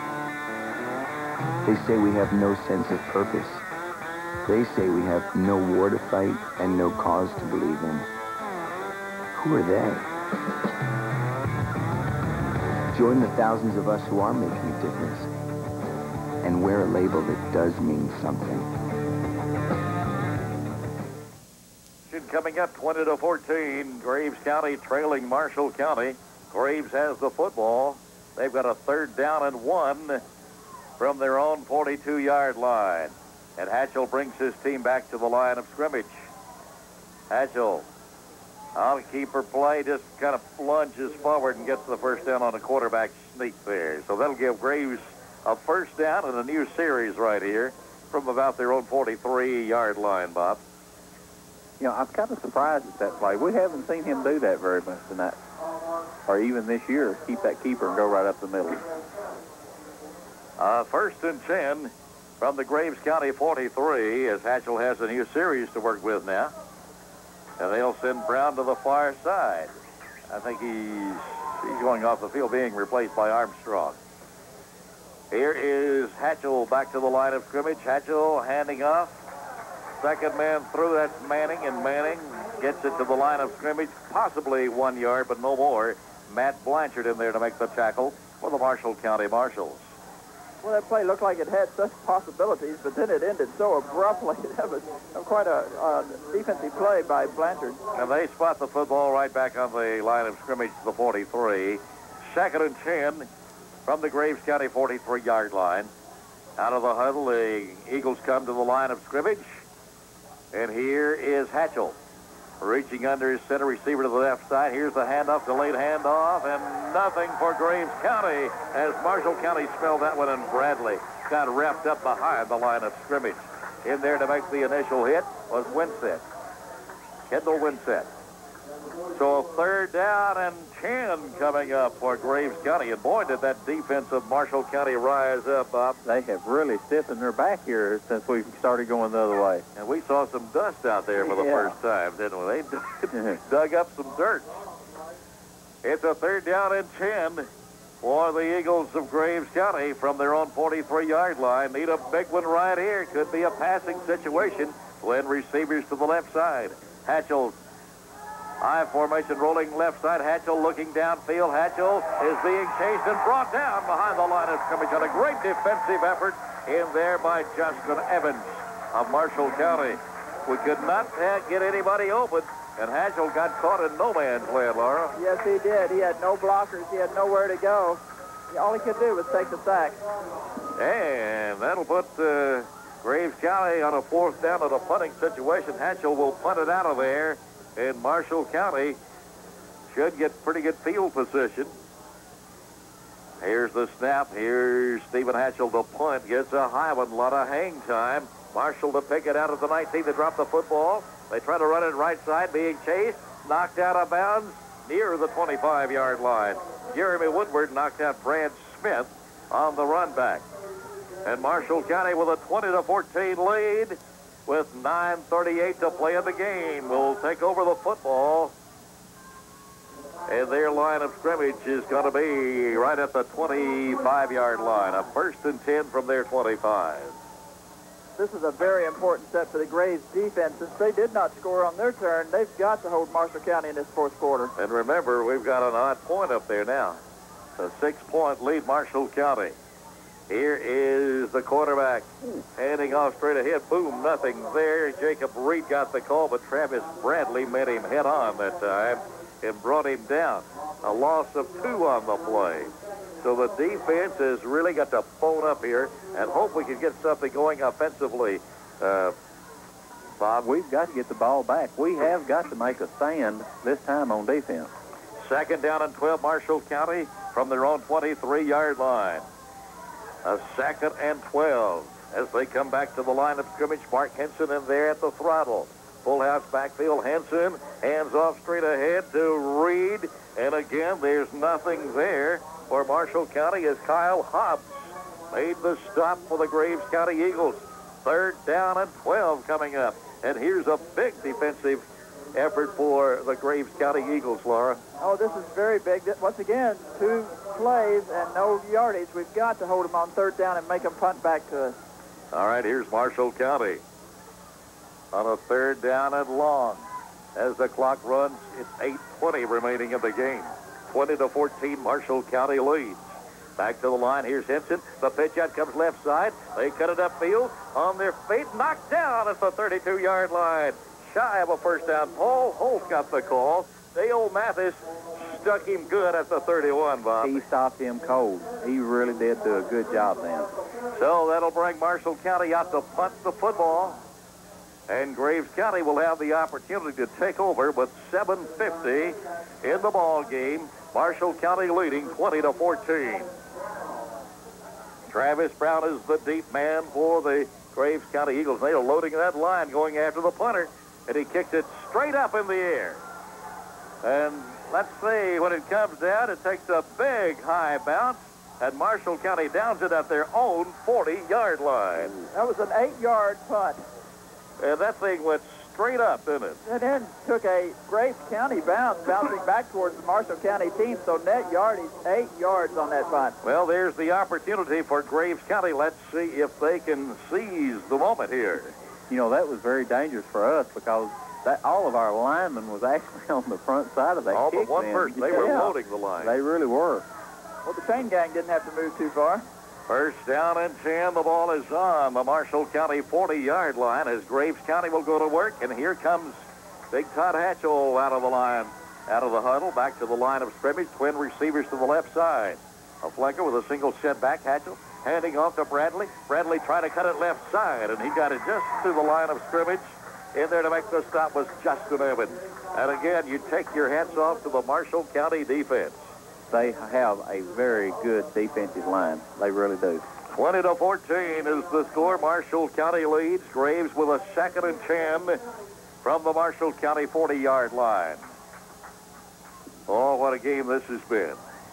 They say we have no sense of purpose. They say we have no war to fight and no cause to believe in. Who are they? Join the thousands of us who are making a difference and wear a label that does mean something. Coming up 20-14, Graves County trailing Marshall County. Graves has the football. They've got a 3rd down and 1 from their own 42-yard line. And Hatchell brings his team back to the line of scrimmage. Hatchell on keeper play, just kind of lunges forward and gets the first down on a quarterback sneak there. So that'll give Graves a 1st down and a new series right here from about their own 43-yard line, Bob. You know, I'm kind of surprised at that play. We haven't seen him do that very much tonight, or even this year, keep that keeper and go right up the middle. 1st and 10 from the Graves County 43 as Hatchell has a new series to work with now. And they'll send Brown to the far side. I think he's going off the field, being replaced by Armstrong. Here is Hatchell back to the line of scrimmage. Hatchell handing off. 2nd man through, that's Manning, and Manning gets it to the line of scrimmage, possibly 1 yard, but no more. Matt Blanchard in there to make the tackle for the Marshall County Marshals. Well, that play looked like it had such possibilities, but then it ended so abruptly. That was quite a defensive play by Blanchard. And they spot the football right back on the line of scrimmage to the 43. 2nd and 10 from the Graves County 43-yard line. Out of the huddle, the Eagles come to the line of scrimmage. And here is Hatchell reaching under his center receiver to the left side. Here's the handoff, delayed handoff, and nothing for Graves County as Marshall County spelled that one, and Bradley got wrapped up behind the line of scrimmage. In there to make the initial hit was Winsett. Kendall Winsett. So 3rd down and 10 coming up for Graves County. And boy, did that defense of Marshall County rise up, Bob. They have really stiffened their back here since we started going the other way. And we saw some dust out there for the first time, didn't we? They dug up some dirt. It's a 3rd down and 10 for the Eagles of Graves County from their own 43-yard line. Need a big one right here. Could be a passing situation when receivers to the left side. Hatchell, high formation rolling left side. Hatchell looking downfield. Hatchell is being chased and brought down behind the line of scrimmage. On a great defensive effort in there by Justin Evans of Marshall County. We could not get anybody open, and Hatchell got caught in no man's land, Laura. Yes, he did. He had no blockers. He had nowhere to go. All he could do was take the sack. And that'll put Graves County on a 4th down at a punting situation. Hatchell will punt it out of there. And Marshall County should get pretty good field position. Here's the snap. Here's Stephen Hatchell. The punt gets a high one. A lot of hang time. Marshall to pick it out at the 19. They drop the football. They try to run it right side, being chased. Knocked out of bounds near the 25-yard line. Jeremy Woodward knocked out Brad Smith on the run back. And Marshall County with a 20-14 lead. With 9:38 to play in the game, will take over the football. And their line of scrimmage is going to be right at the 25-yard line. A 1st and 10 from their 25. This is a very important step for the Graves defense. Since they did not score on their turn, they've got to hold Marshall County in this 4th quarter. And remember, we've got an odd point up there now. A 6-point lead, Marshall County. Here is the quarterback handing off straight ahead. Boom, nothing there. Jacob Reed got the call, but Travis Bradley met him head on that time and brought him down. A loss of 2 on the play. So the defense has really got to phone up here and hope we can get something going offensively. Bob? We've got to get the ball back. We have got to make a stand this time on defense. 2nd down and 12, Marshall County from their own 23-yard line. A 2nd and 12 as they come back to the line of scrimmage. Mark Henson in there at the throttle. Full house backfield. Henson hands off straight ahead to Reed. And again, there's nothing there for Marshall County as Kyle Hobbs made the stop for the Graves County Eagles. 3rd down and 12 coming up. And here's a big defensive effort for the Graves County Eagles, Laura. Oh, this is very big. Once again, 2 plays and no yardage. We've got to hold them on 3rd down and make them punt back to us. All right, here's Marshall County on a 3rd down and long. As the clock runs, it's 8:20 remaining in the game. 20-14, Marshall County leads. Back to the line. Here's Henson. The pitch out comes left side. They cut it upfield on their feet. Knocked down at the 32-yard line. Shy of a first down. Paul Holt got the call. Dale Mathis stuck him good at the 31, Bob. He stopped him cold. He really did do a good job then. So that'll bring Marshall County out to punt the football. And Graves County will have the opportunity to take over with 7:50 in the ball game. Marshall County leading 20-14. Travis Brown is the deep man for the Graves County Eagles. They are loading that line, going after the punter, and he kicks it straight up in the air. And let's see, when it comes down, it takes a big high bounce, and Marshall County downs it at their own 40-yard line. That was an 8-yard punt. And that thing went straight up, didn't it? And then took a Graves County bounce, bouncing back towards the Marshall County team. So net yardage, 8 yards on that punt. Well, there's the opportunity for Graves County. Let's see if they can seize the moment here. You know, that was very dangerous for us because all of our linemen was actually on the front side of that all kick. But one then. person. They were loading the line. They really were. Well, the chain gang didn't have to move too far. 1st down and 10. The ball is on the Marshall County 40-yard line as Graves County will go to work. And here comes Big Todd Hatchell out of the line, out of the huddle, back to the line of scrimmage. Twin receivers to the left side. A flanker with a single setback. Hatchell handing off to Bradley. Bradley trying to cut it left side, and he got it just to the line of scrimmage. In there to make the stop was Justin Evans. And again, you take your hats off to the Marshall County defense. They have a very good defensive line. They really do. 20-14 is the score. Marshall County leads. Graves with a 2nd and 10 from the Marshall County 40-yard line. Oh, what a game this has been.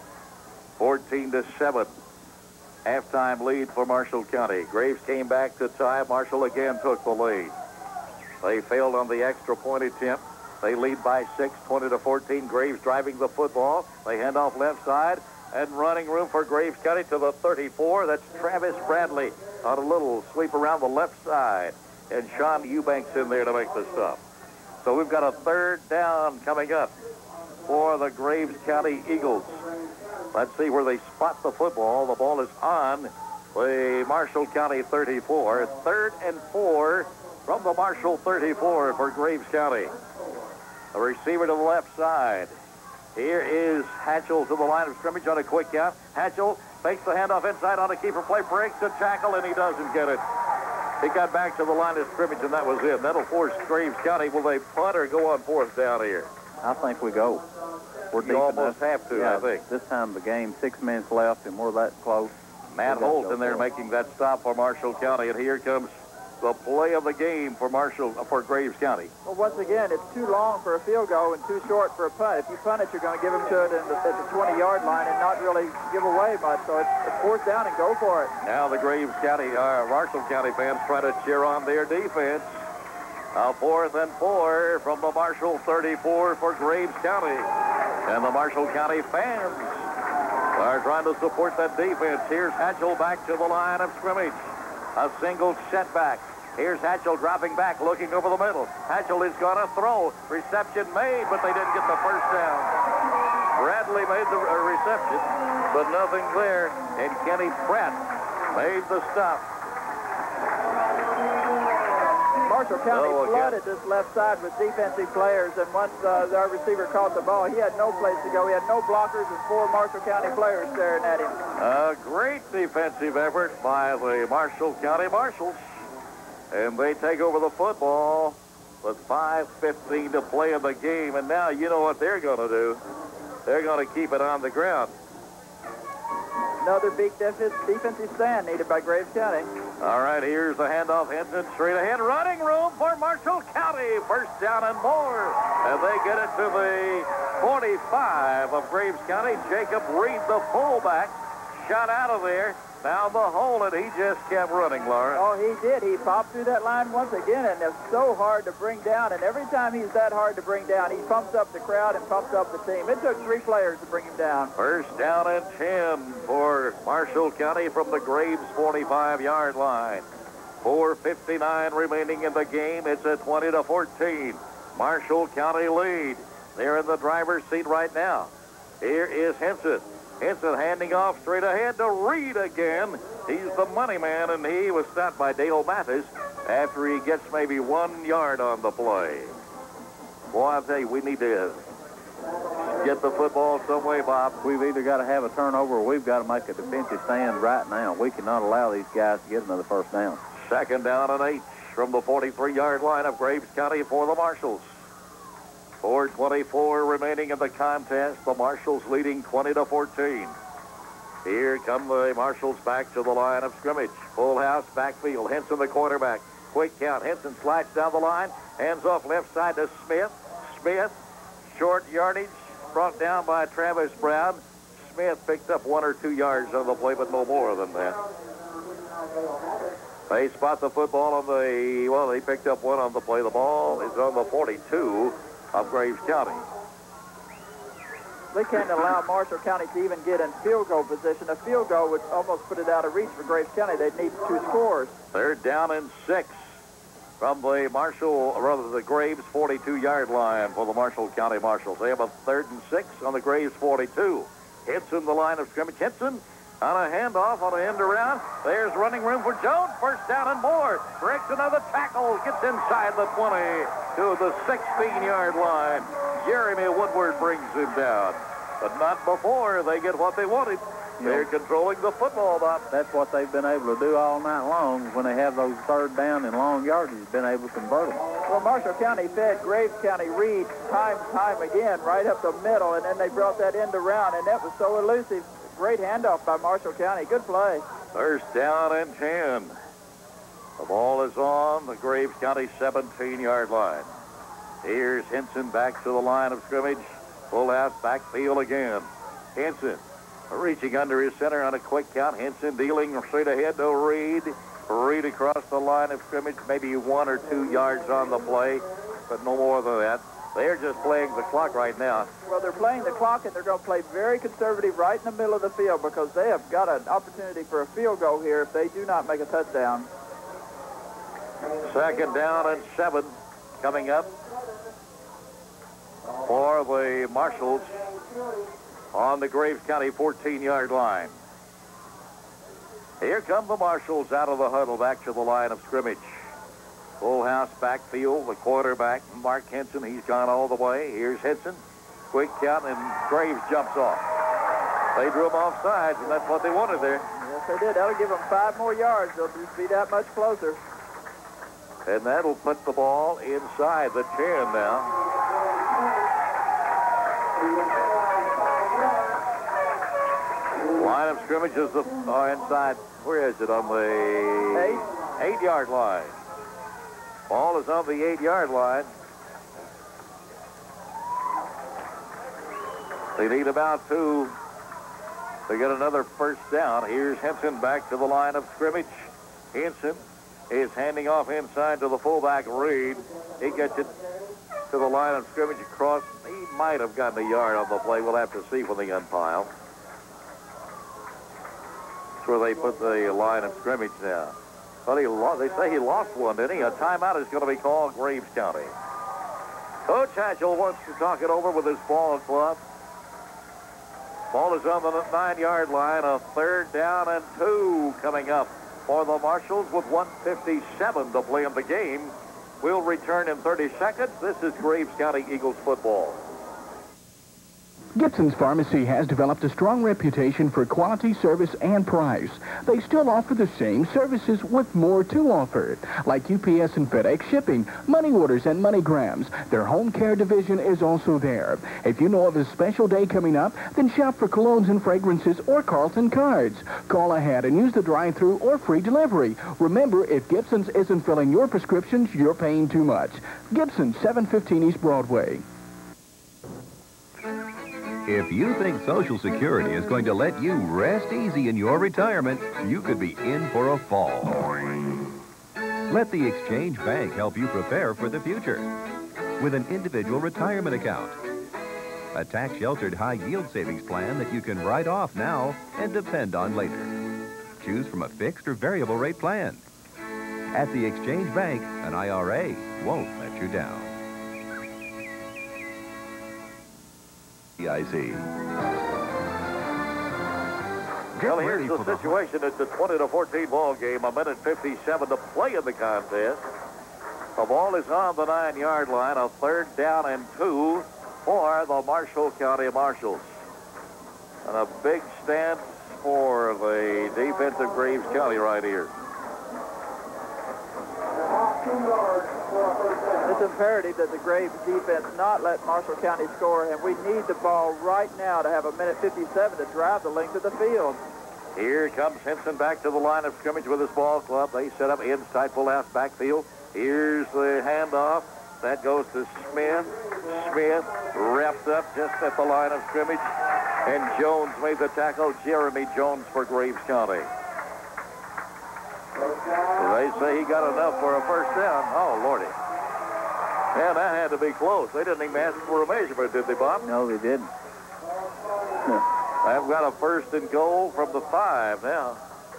14-7. Halftime lead for Marshall County. Graves came back to tie. Marshall again took the lead. They failed on the extra point attempt. They lead by 6, 20-14. Graves driving the football. They hand off left side and running room for Graves County to the 34. That's Travis Bradley on a little sweep around the left side. And Sean Eubanks in there to make the stop. So we've got a 3rd down coming up for the Graves County Eagles. Let's see where they spot the football. The ball is on the Marshall County 34. 3rd and 4 from the Marshall 34 for Graves County. A receiver to the left side. Here is Hatchell to the line of scrimmage on a quick out. Hatchell fakes the handoff inside on a keeper play, breaks the tackle, and he doesn't get it. He got back to the line of scrimmage, and that was it. That'll force Graves County. Will they punt or go on 4th down here? I think we go. We're deep almost enough. have to, yeah, I think. This time of the game, 6 minutes left, and we're that close. Matt Holt in there making that stop for Marshall County, and here comes the play of the game for Graves County. Well, once again, it's too long for a field goal and too short for a punt. If you punt it, you're going to give them to it at the 20-yard line and not really give away much. So it's 4th down and go for it. Now the Marshall County fans try to cheer on their defense. A 4th and 4 from the Marshall 34 for Graves County. And the Marshall County fans are trying to support that defense. Here's Hatchell back to the line of scrimmage. A single setback. Here's Hatchell dropping back, looking over the middle. Hatchell is going to throw. Reception made, but they didn't get the first down. Bradley made the reception, but nothing there. And Kenny Pratt made the stop. Marshall County flooded this left side with defensive players, and once our receiver caught the ball, he had no place to go. He had no blockers and 4 Marshall County players staring at him. A great defensive effort by the Marshall County Marshals. And they take over the football with 5:15 to play in the game. And now you know what they're going to do. They're going to keep it on the ground. Another big defensive stand needed by Graves County. All right, here's the handoff. Henson straight ahead. Running room for Marshall County. First down and more. And they get it to the 45 of Graves County. Jacob Reed, the fullback, shot out of there. Down the hole, and he just kept running, Laura. Oh, he did. He popped through that line once again, and it's so hard to bring down. And every time he's that hard to bring down, he pumps up the crowd and pumps up the team. It took 3 players to bring him down. First down and 10 for Marshall County from the Graves 45-yard line. 4:59 remaining in the game. It's a 20-14. Marshall County lead. They're in the driver's seat right now. Here is Henson. Henson handing off straight ahead to Reed again. He's the money man, and he was stopped by Dale Mathis after he gets maybe 1 yard on the play. Boy, I tell you, we need to get the football some way, Bob. We've either got to have a turnover or we've got to make a defensive stand right now. We cannot allow these guys to get another first down. Second down and 8 from the 43-yard line of Graves County for the Marshals. 4:24 remaining in the contest. The Marshals leading 20-14. Here come the Marshals back to the line of scrimmage. Full house backfield. Henson the quarterback. Quick count. Henson slides down the line. Hands off left side to Smith. Smith, short yardage, brought down by Travis Brown. Smith picked up 1 or 2 yards on the play, but no more than that. They spot the football on the, well, they picked up 1 on the play. The ball is on the 42 of Graves County. They can't allow Marshall County to even get in field goal position. A field goal would almost put it out of reach for Graves County. They'd need 2 scores. Third down and 6 from the the Graves 42-yard line for the Marshall County Marshals. They have a 3rd and 6 on the Graves 42. Henson the line of scrimmage. Henson on a handoff on an end around. There's running room for Jones. First down and more. Breaks another tackle. Gets inside the 20 to the 16-yard line. Jeremy Woodward brings him down. But not before they get what they wanted. They're controlling the football, Bob. That's what they've been able to do all night long. When they have those 3rd down and long yardage, been able to convert them. Well, Marshall County fed Graves County Reed time again, right up the middle, and then they brought that end around, and that was so elusive. Great handoff by Marshall County. Good play. First down and 10. The ball is on the Graves County 17-yard line. Here's Henson back to the line of scrimmage. Full out backfield again. Henson reaching under his center on a quick count. Henson dealing straight ahead to Reed. Reed across the line of scrimmage, maybe 1 or 2 yards on the play, but no more than that. They're just playing the clock right now. Well, they're playing the clock, and they're going to play very conservative right in the middle of the field because they have got an opportunity for a field goal here if they do not make a touchdown. Second down and 7 coming up for the Marshals on the Graves County 14-yard line. Here come the Marshals out of the huddle back to the line of scrimmage. Full house backfield, the quarterback, Mark Henson, he's gone all the way. Here's Henson, quick count, and Graves jumps off. They drew him off sides, and that's what they wanted there. Yes, they did. That'll give them 5 more yards. They'll just be that much closer. And that'll put the ball inside the 10 now. Line of scrimmage is the inside. Where is it? On the 8-yard line. Ball is on the 8-yard line. They need about 2 to get another first down. Here's Henson back to the line of scrimmage. Henson is handing off inside to the fullback, Reed. He gets it to the line of scrimmage across. He might have gotten a yard on the play. We'll have to see when they unpile. That's where they put the line of scrimmage now. But they say he lost one, didn't he? A timeout is going to be called Graves County. Coach Hatchell wants to talk it over with his ball club. Ball is on the 9-yard line. A 3rd down and 2 coming up for the Marshals with 1:57 to play in the game. We'll return in 30 seconds. This is Graves County Eagles football. Gibson's Pharmacy has developed a strong reputation for quality, service, and price. They still offer the same services with more to offer, like UPS and FedEx shipping, money orders, and MoneyGrams. Their home care division is also there. If you know of a special day coming up, then shop for colognes and fragrances or Carlton cards. Call ahead and use the drive-thru or free delivery. Remember, if Gibson's isn't filling your prescriptions, you're paying too much. Gibson, 715 East Broadway. If you think Social Security is going to let you rest easy in your retirement, you could be in for a fall. Let the Exchange Bank help you prepare for the future with an individual retirement account. A tax-sheltered high-yield savings plan that you can write off now and depend on later. Choose from a fixed or variable rate plan. At the Exchange Bank, an IRA won't let you down. EIZ. Well, here's the situation. It's a 20-14 ball game. A minute 57 to play in the contest. The ball is on the 9-yard line. A 3rd down and 2 for the Marshall County Marshals. And a big stand for the defense of Graves County right here. It's imperative that the Graves defense not let Marshall County score, and we need the ball right now to have a minute 57 to drive the length of the field. Here comes Henson back to the line of scrimmage with his ball club. They set up inside full out backfield. Here's the handoff. That goes to Smith. Smith wrapped up just at the line of scrimmage. And Jones made the tackle. Jeremy Jones for Graves County. They say he got enough for a 1st down. Oh, Lordy. Man, that had to be close. They didn't even ask for a measurement, did they, Bob? No, they didn't. I've got a 1st and goal from the 5 now.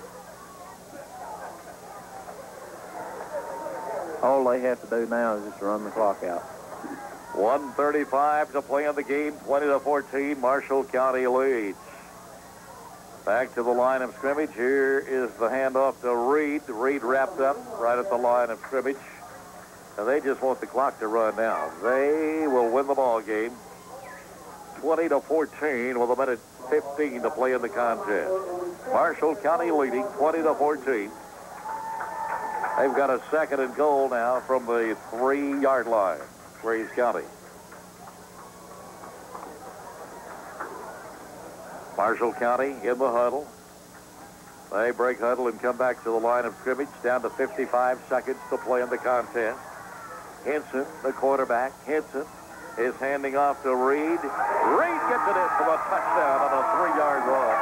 All they have to do now is just run the clock out. 1:35 to play in the game. 20-14. Marshall County leads. Back to the line of scrimmage. Here is the handoff to Reed. Reed wrapped up right at the line of scrimmage. And they just want the clock to run now. They will win the ball game. 20-14 with a minute 15 to play in the contest. Marshall County leading 20-14. They've got a 2nd and goal now from the 3-yard line. Graves County. Marshall County in the huddle. They break huddle and come back to the line of scrimmage. Down to 55 seconds to play in the contest. Henson, the quarterback. Henson is handing off to Reed. Reed gets it in for a touchdown on a 3-yard run.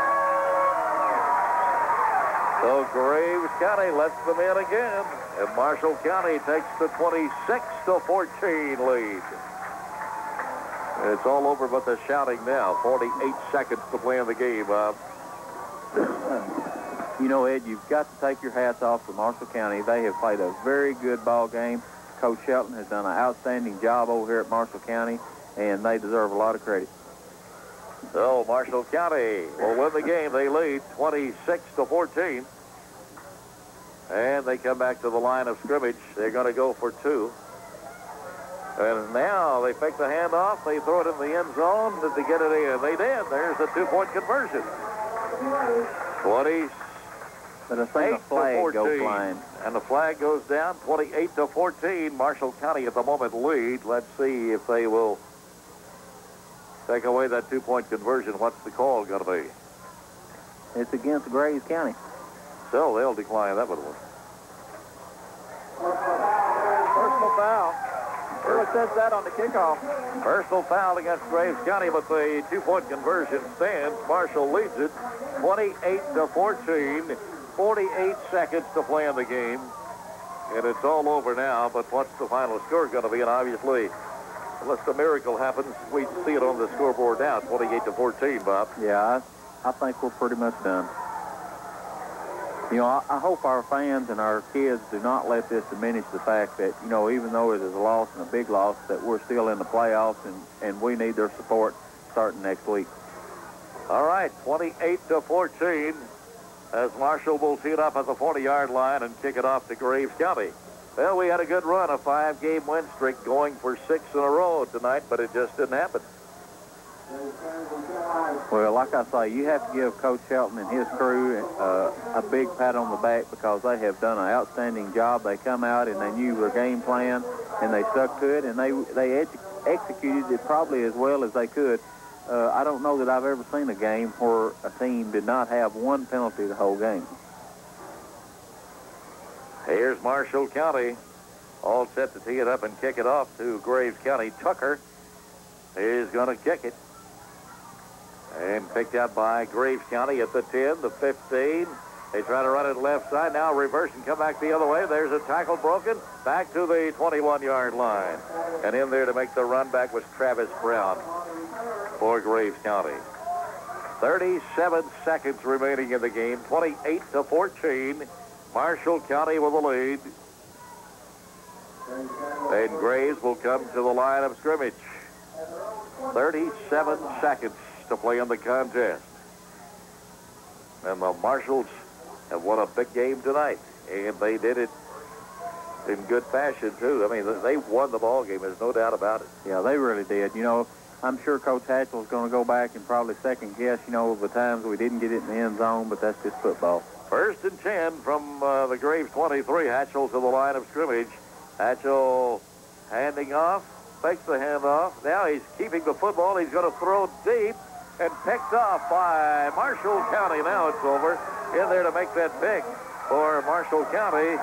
So Graves County lets them in again. And Marshall County takes the 26-14 lead. It's all over but the shouting now. 48 seconds to play in the game, Bob. You know, Ed, you've got to take your hats off to Marshall County. They have played a very good ball game. Coach Shelton has done an outstanding job over here at Marshall County, and they deserve a lot of credit. So Marshall County will win the game. They lead 26-14. And they come back to the line of scrimmage. They're going to go for 2. And now they fake the handoff. They throw it in the end zone to get it in. They did. There's a 2-point conversion. 20. But I think the flag goes flying. And the flag goes down, 28-14. Marshall County at the moment lead. Let's see if they will take away that 2-point conversion. What's the call going to be? It's against Graves County. So they'll decline that one. Personal foul. It says that on the kickoff. Personal foul against Graves County, but the 2-point conversion stands. Marshall leads it 28-14. 48 seconds to play in the game. And it's all over now, but what's the final score going to be? And obviously, unless the miracle happens, we see it on the scoreboard now, 28-14, Bob. Yeah, I think we're pretty much done. You know, I hope our fans and our kids do not let this diminish the fact that, you know, even though it is a loss and a big loss, that we're still in the playoffs, and we need their support starting next week. All right, 28-14. As Marshall will tee it up at the 40-yard line and kick it off to Graves County. Well, we had a good run, a 5-game win streak going for 6 in a row tonight, but it just didn't happen. Well, like I say, you have to give Coach Shelton and his crew a big pat on the back because they have done an outstanding job. They come out and they knew their game plan, and they stuck to it, and they executed it probably as well as they could. I don't know that I've ever seen a game where a team did not have one penalty the whole game. Here's Marshall County, all set to tee it up and kick it off to Graves County. Tucker is going to kick it. And picked out by Graves County at the 10, the 15. They try to run it left side. Now reverse and come back the other way. There's a tackle broken. Back to the 21-yard line. And in there to make the run back was Travis Brown for Graves County. 37 seconds remaining in the game. 28-14. Marshall County with the lead. And Graves will come to the line of scrimmage. 37 seconds to play in the contest. And the Marshalls have won a big game tonight, and they did it in good fashion too. I mean, they won the ball game. There's no doubt about it. Yeah, they really did. You know, I'm sure Coach Hatchell's going to go back and probably second guess, you know, the times we didn't get it in the end zone, but that's just football. 1st and 10 from the Graves 23. Hatchell to the line of scrimmage. Hatchell handing off, fakes the handoff. Now he's keeping the football. He's going to throw deep and picked off by Marshall County. Now it's over. In there to make that pick for Marshall County.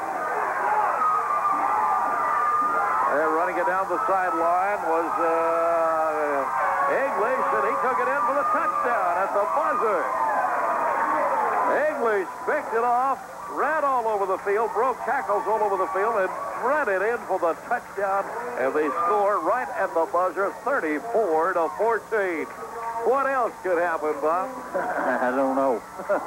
They're running it down the sideline was English, and he took it in for the touchdown at the buzzer. English picked it off, ran all over the field, broke tackles all over the field, and ran it in for the touchdown. And they score right at the buzzer, 34-14. What else could happen, Bob? I don't know.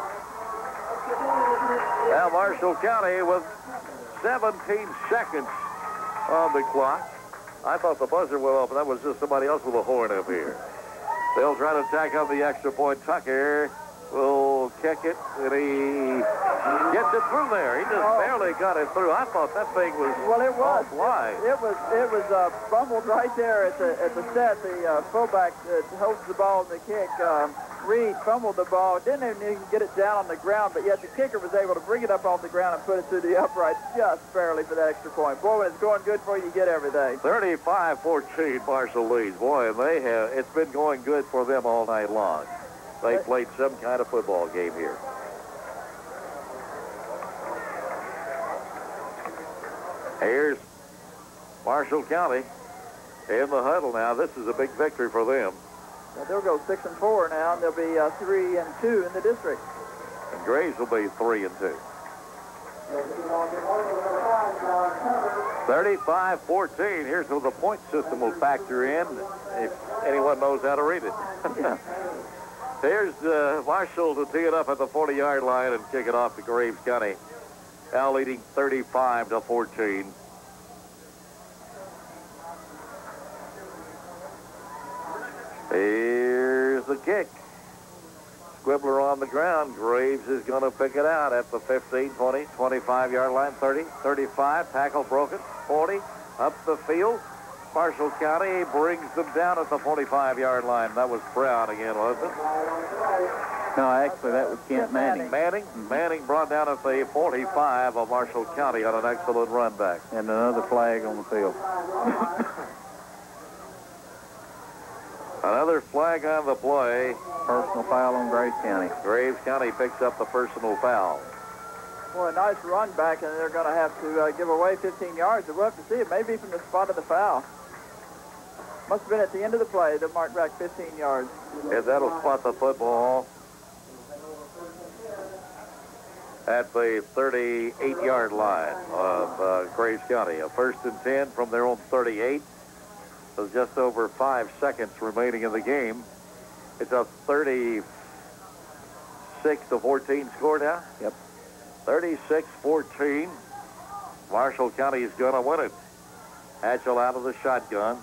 Now Marshall County with 17 seconds on the clock. I thought the buzzer went off, but that was just somebody else with a horn up here. They'll try to tack on the extra point. Tucker will kick it, and he gets it through there. He just barely got it through. I thought that thing was offline. It was fumbled right there at the set. The fullback that holds the ball in the kick, Reed, fumbled the ball. Didn't even get it down on the ground, but yet the kicker was able to bring it up off the ground and put it through the upright just barely for that extra point. Boy, when it's going good for you, you get everything. 35-14, Marshall leads. Boy, and it's been going good for them all night long. They played some kind of football game here. Here's Marshall County in the huddle now. This is a big victory for them. Now they'll go 6-4 now, and they'll be 3-2 in the district. And Graves will be 3-2. 35-14. Here's where the point system will factor in, if anyone knows how to read it. Here's Marshall to tee it up at the 40-yard line and kick it off to Graves County. Now leading 35-14. Here's the kick. Squibbler on the ground. Graves is going to pick it out at the 15, 20, 25-yard line, 30, 35. Tackle broken, 40. Up the field. Marshall County brings them down at the 45-yard line. That was Brown again, wasn't it? No, actually, that was Kent Manning. Manning brought down at the 45 of Marshall County on an excellent run back. And another flag on the field. Another flag on the play. Personal foul on Graves County. Graves County picks up the personal foul. Well, a nice run back, and they're going to have to give away 15 yards. We'll have to see it. Maybe from the spot of the foul. Must have been at the end of the play. They'll mark back 15 yards. And that'll spot the football at the 38-yard line of Graves County. A 1st and 10 from their own 38. So just over 5 seconds remaining in the game. It's a 36-14 score now. Yep. 36-14. Marshall County is going to win it. Hatchell out of the shotgun.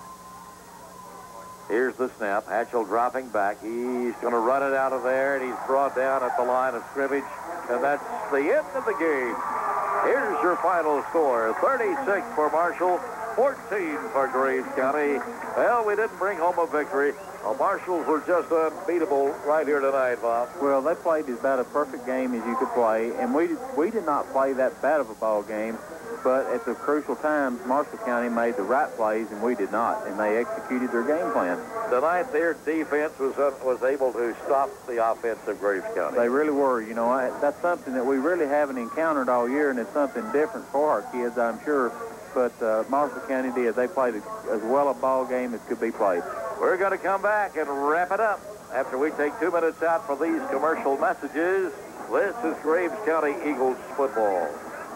Here's the snap. Hatchell dropping back. He's going to run it out of there, and he's brought down at the line of scrimmage. And that's the end of the game. Here's your final score. 36 for Marshall, 14 for Graves County. Well, we didn't bring home a victory. The Marshals were just unbeatable right here tonight, Bob. Well, they played about a perfect game as you could play, and we did not play that bad of a ball game, but at the crucial times, Marshall County made the right plays, and we did not, and they executed their game plan. Tonight, their defense was able to stop the offense of Graves County. They really were. You know, that's something that we really haven't encountered all year, and it's something different for our kids, I'm sure. But Marshall County did. They played as well a ball game as could be played. We're going to come back and wrap it up after we take 2 minutes out for these commercial messages. This is Graves County Eagles football.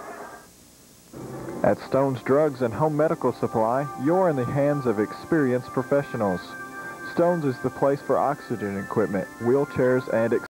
At Stone's Drugs and Home Medical Supply, you're in the hands of experienced professionals. Stone's is the place for oxygen equipment, wheelchairs, and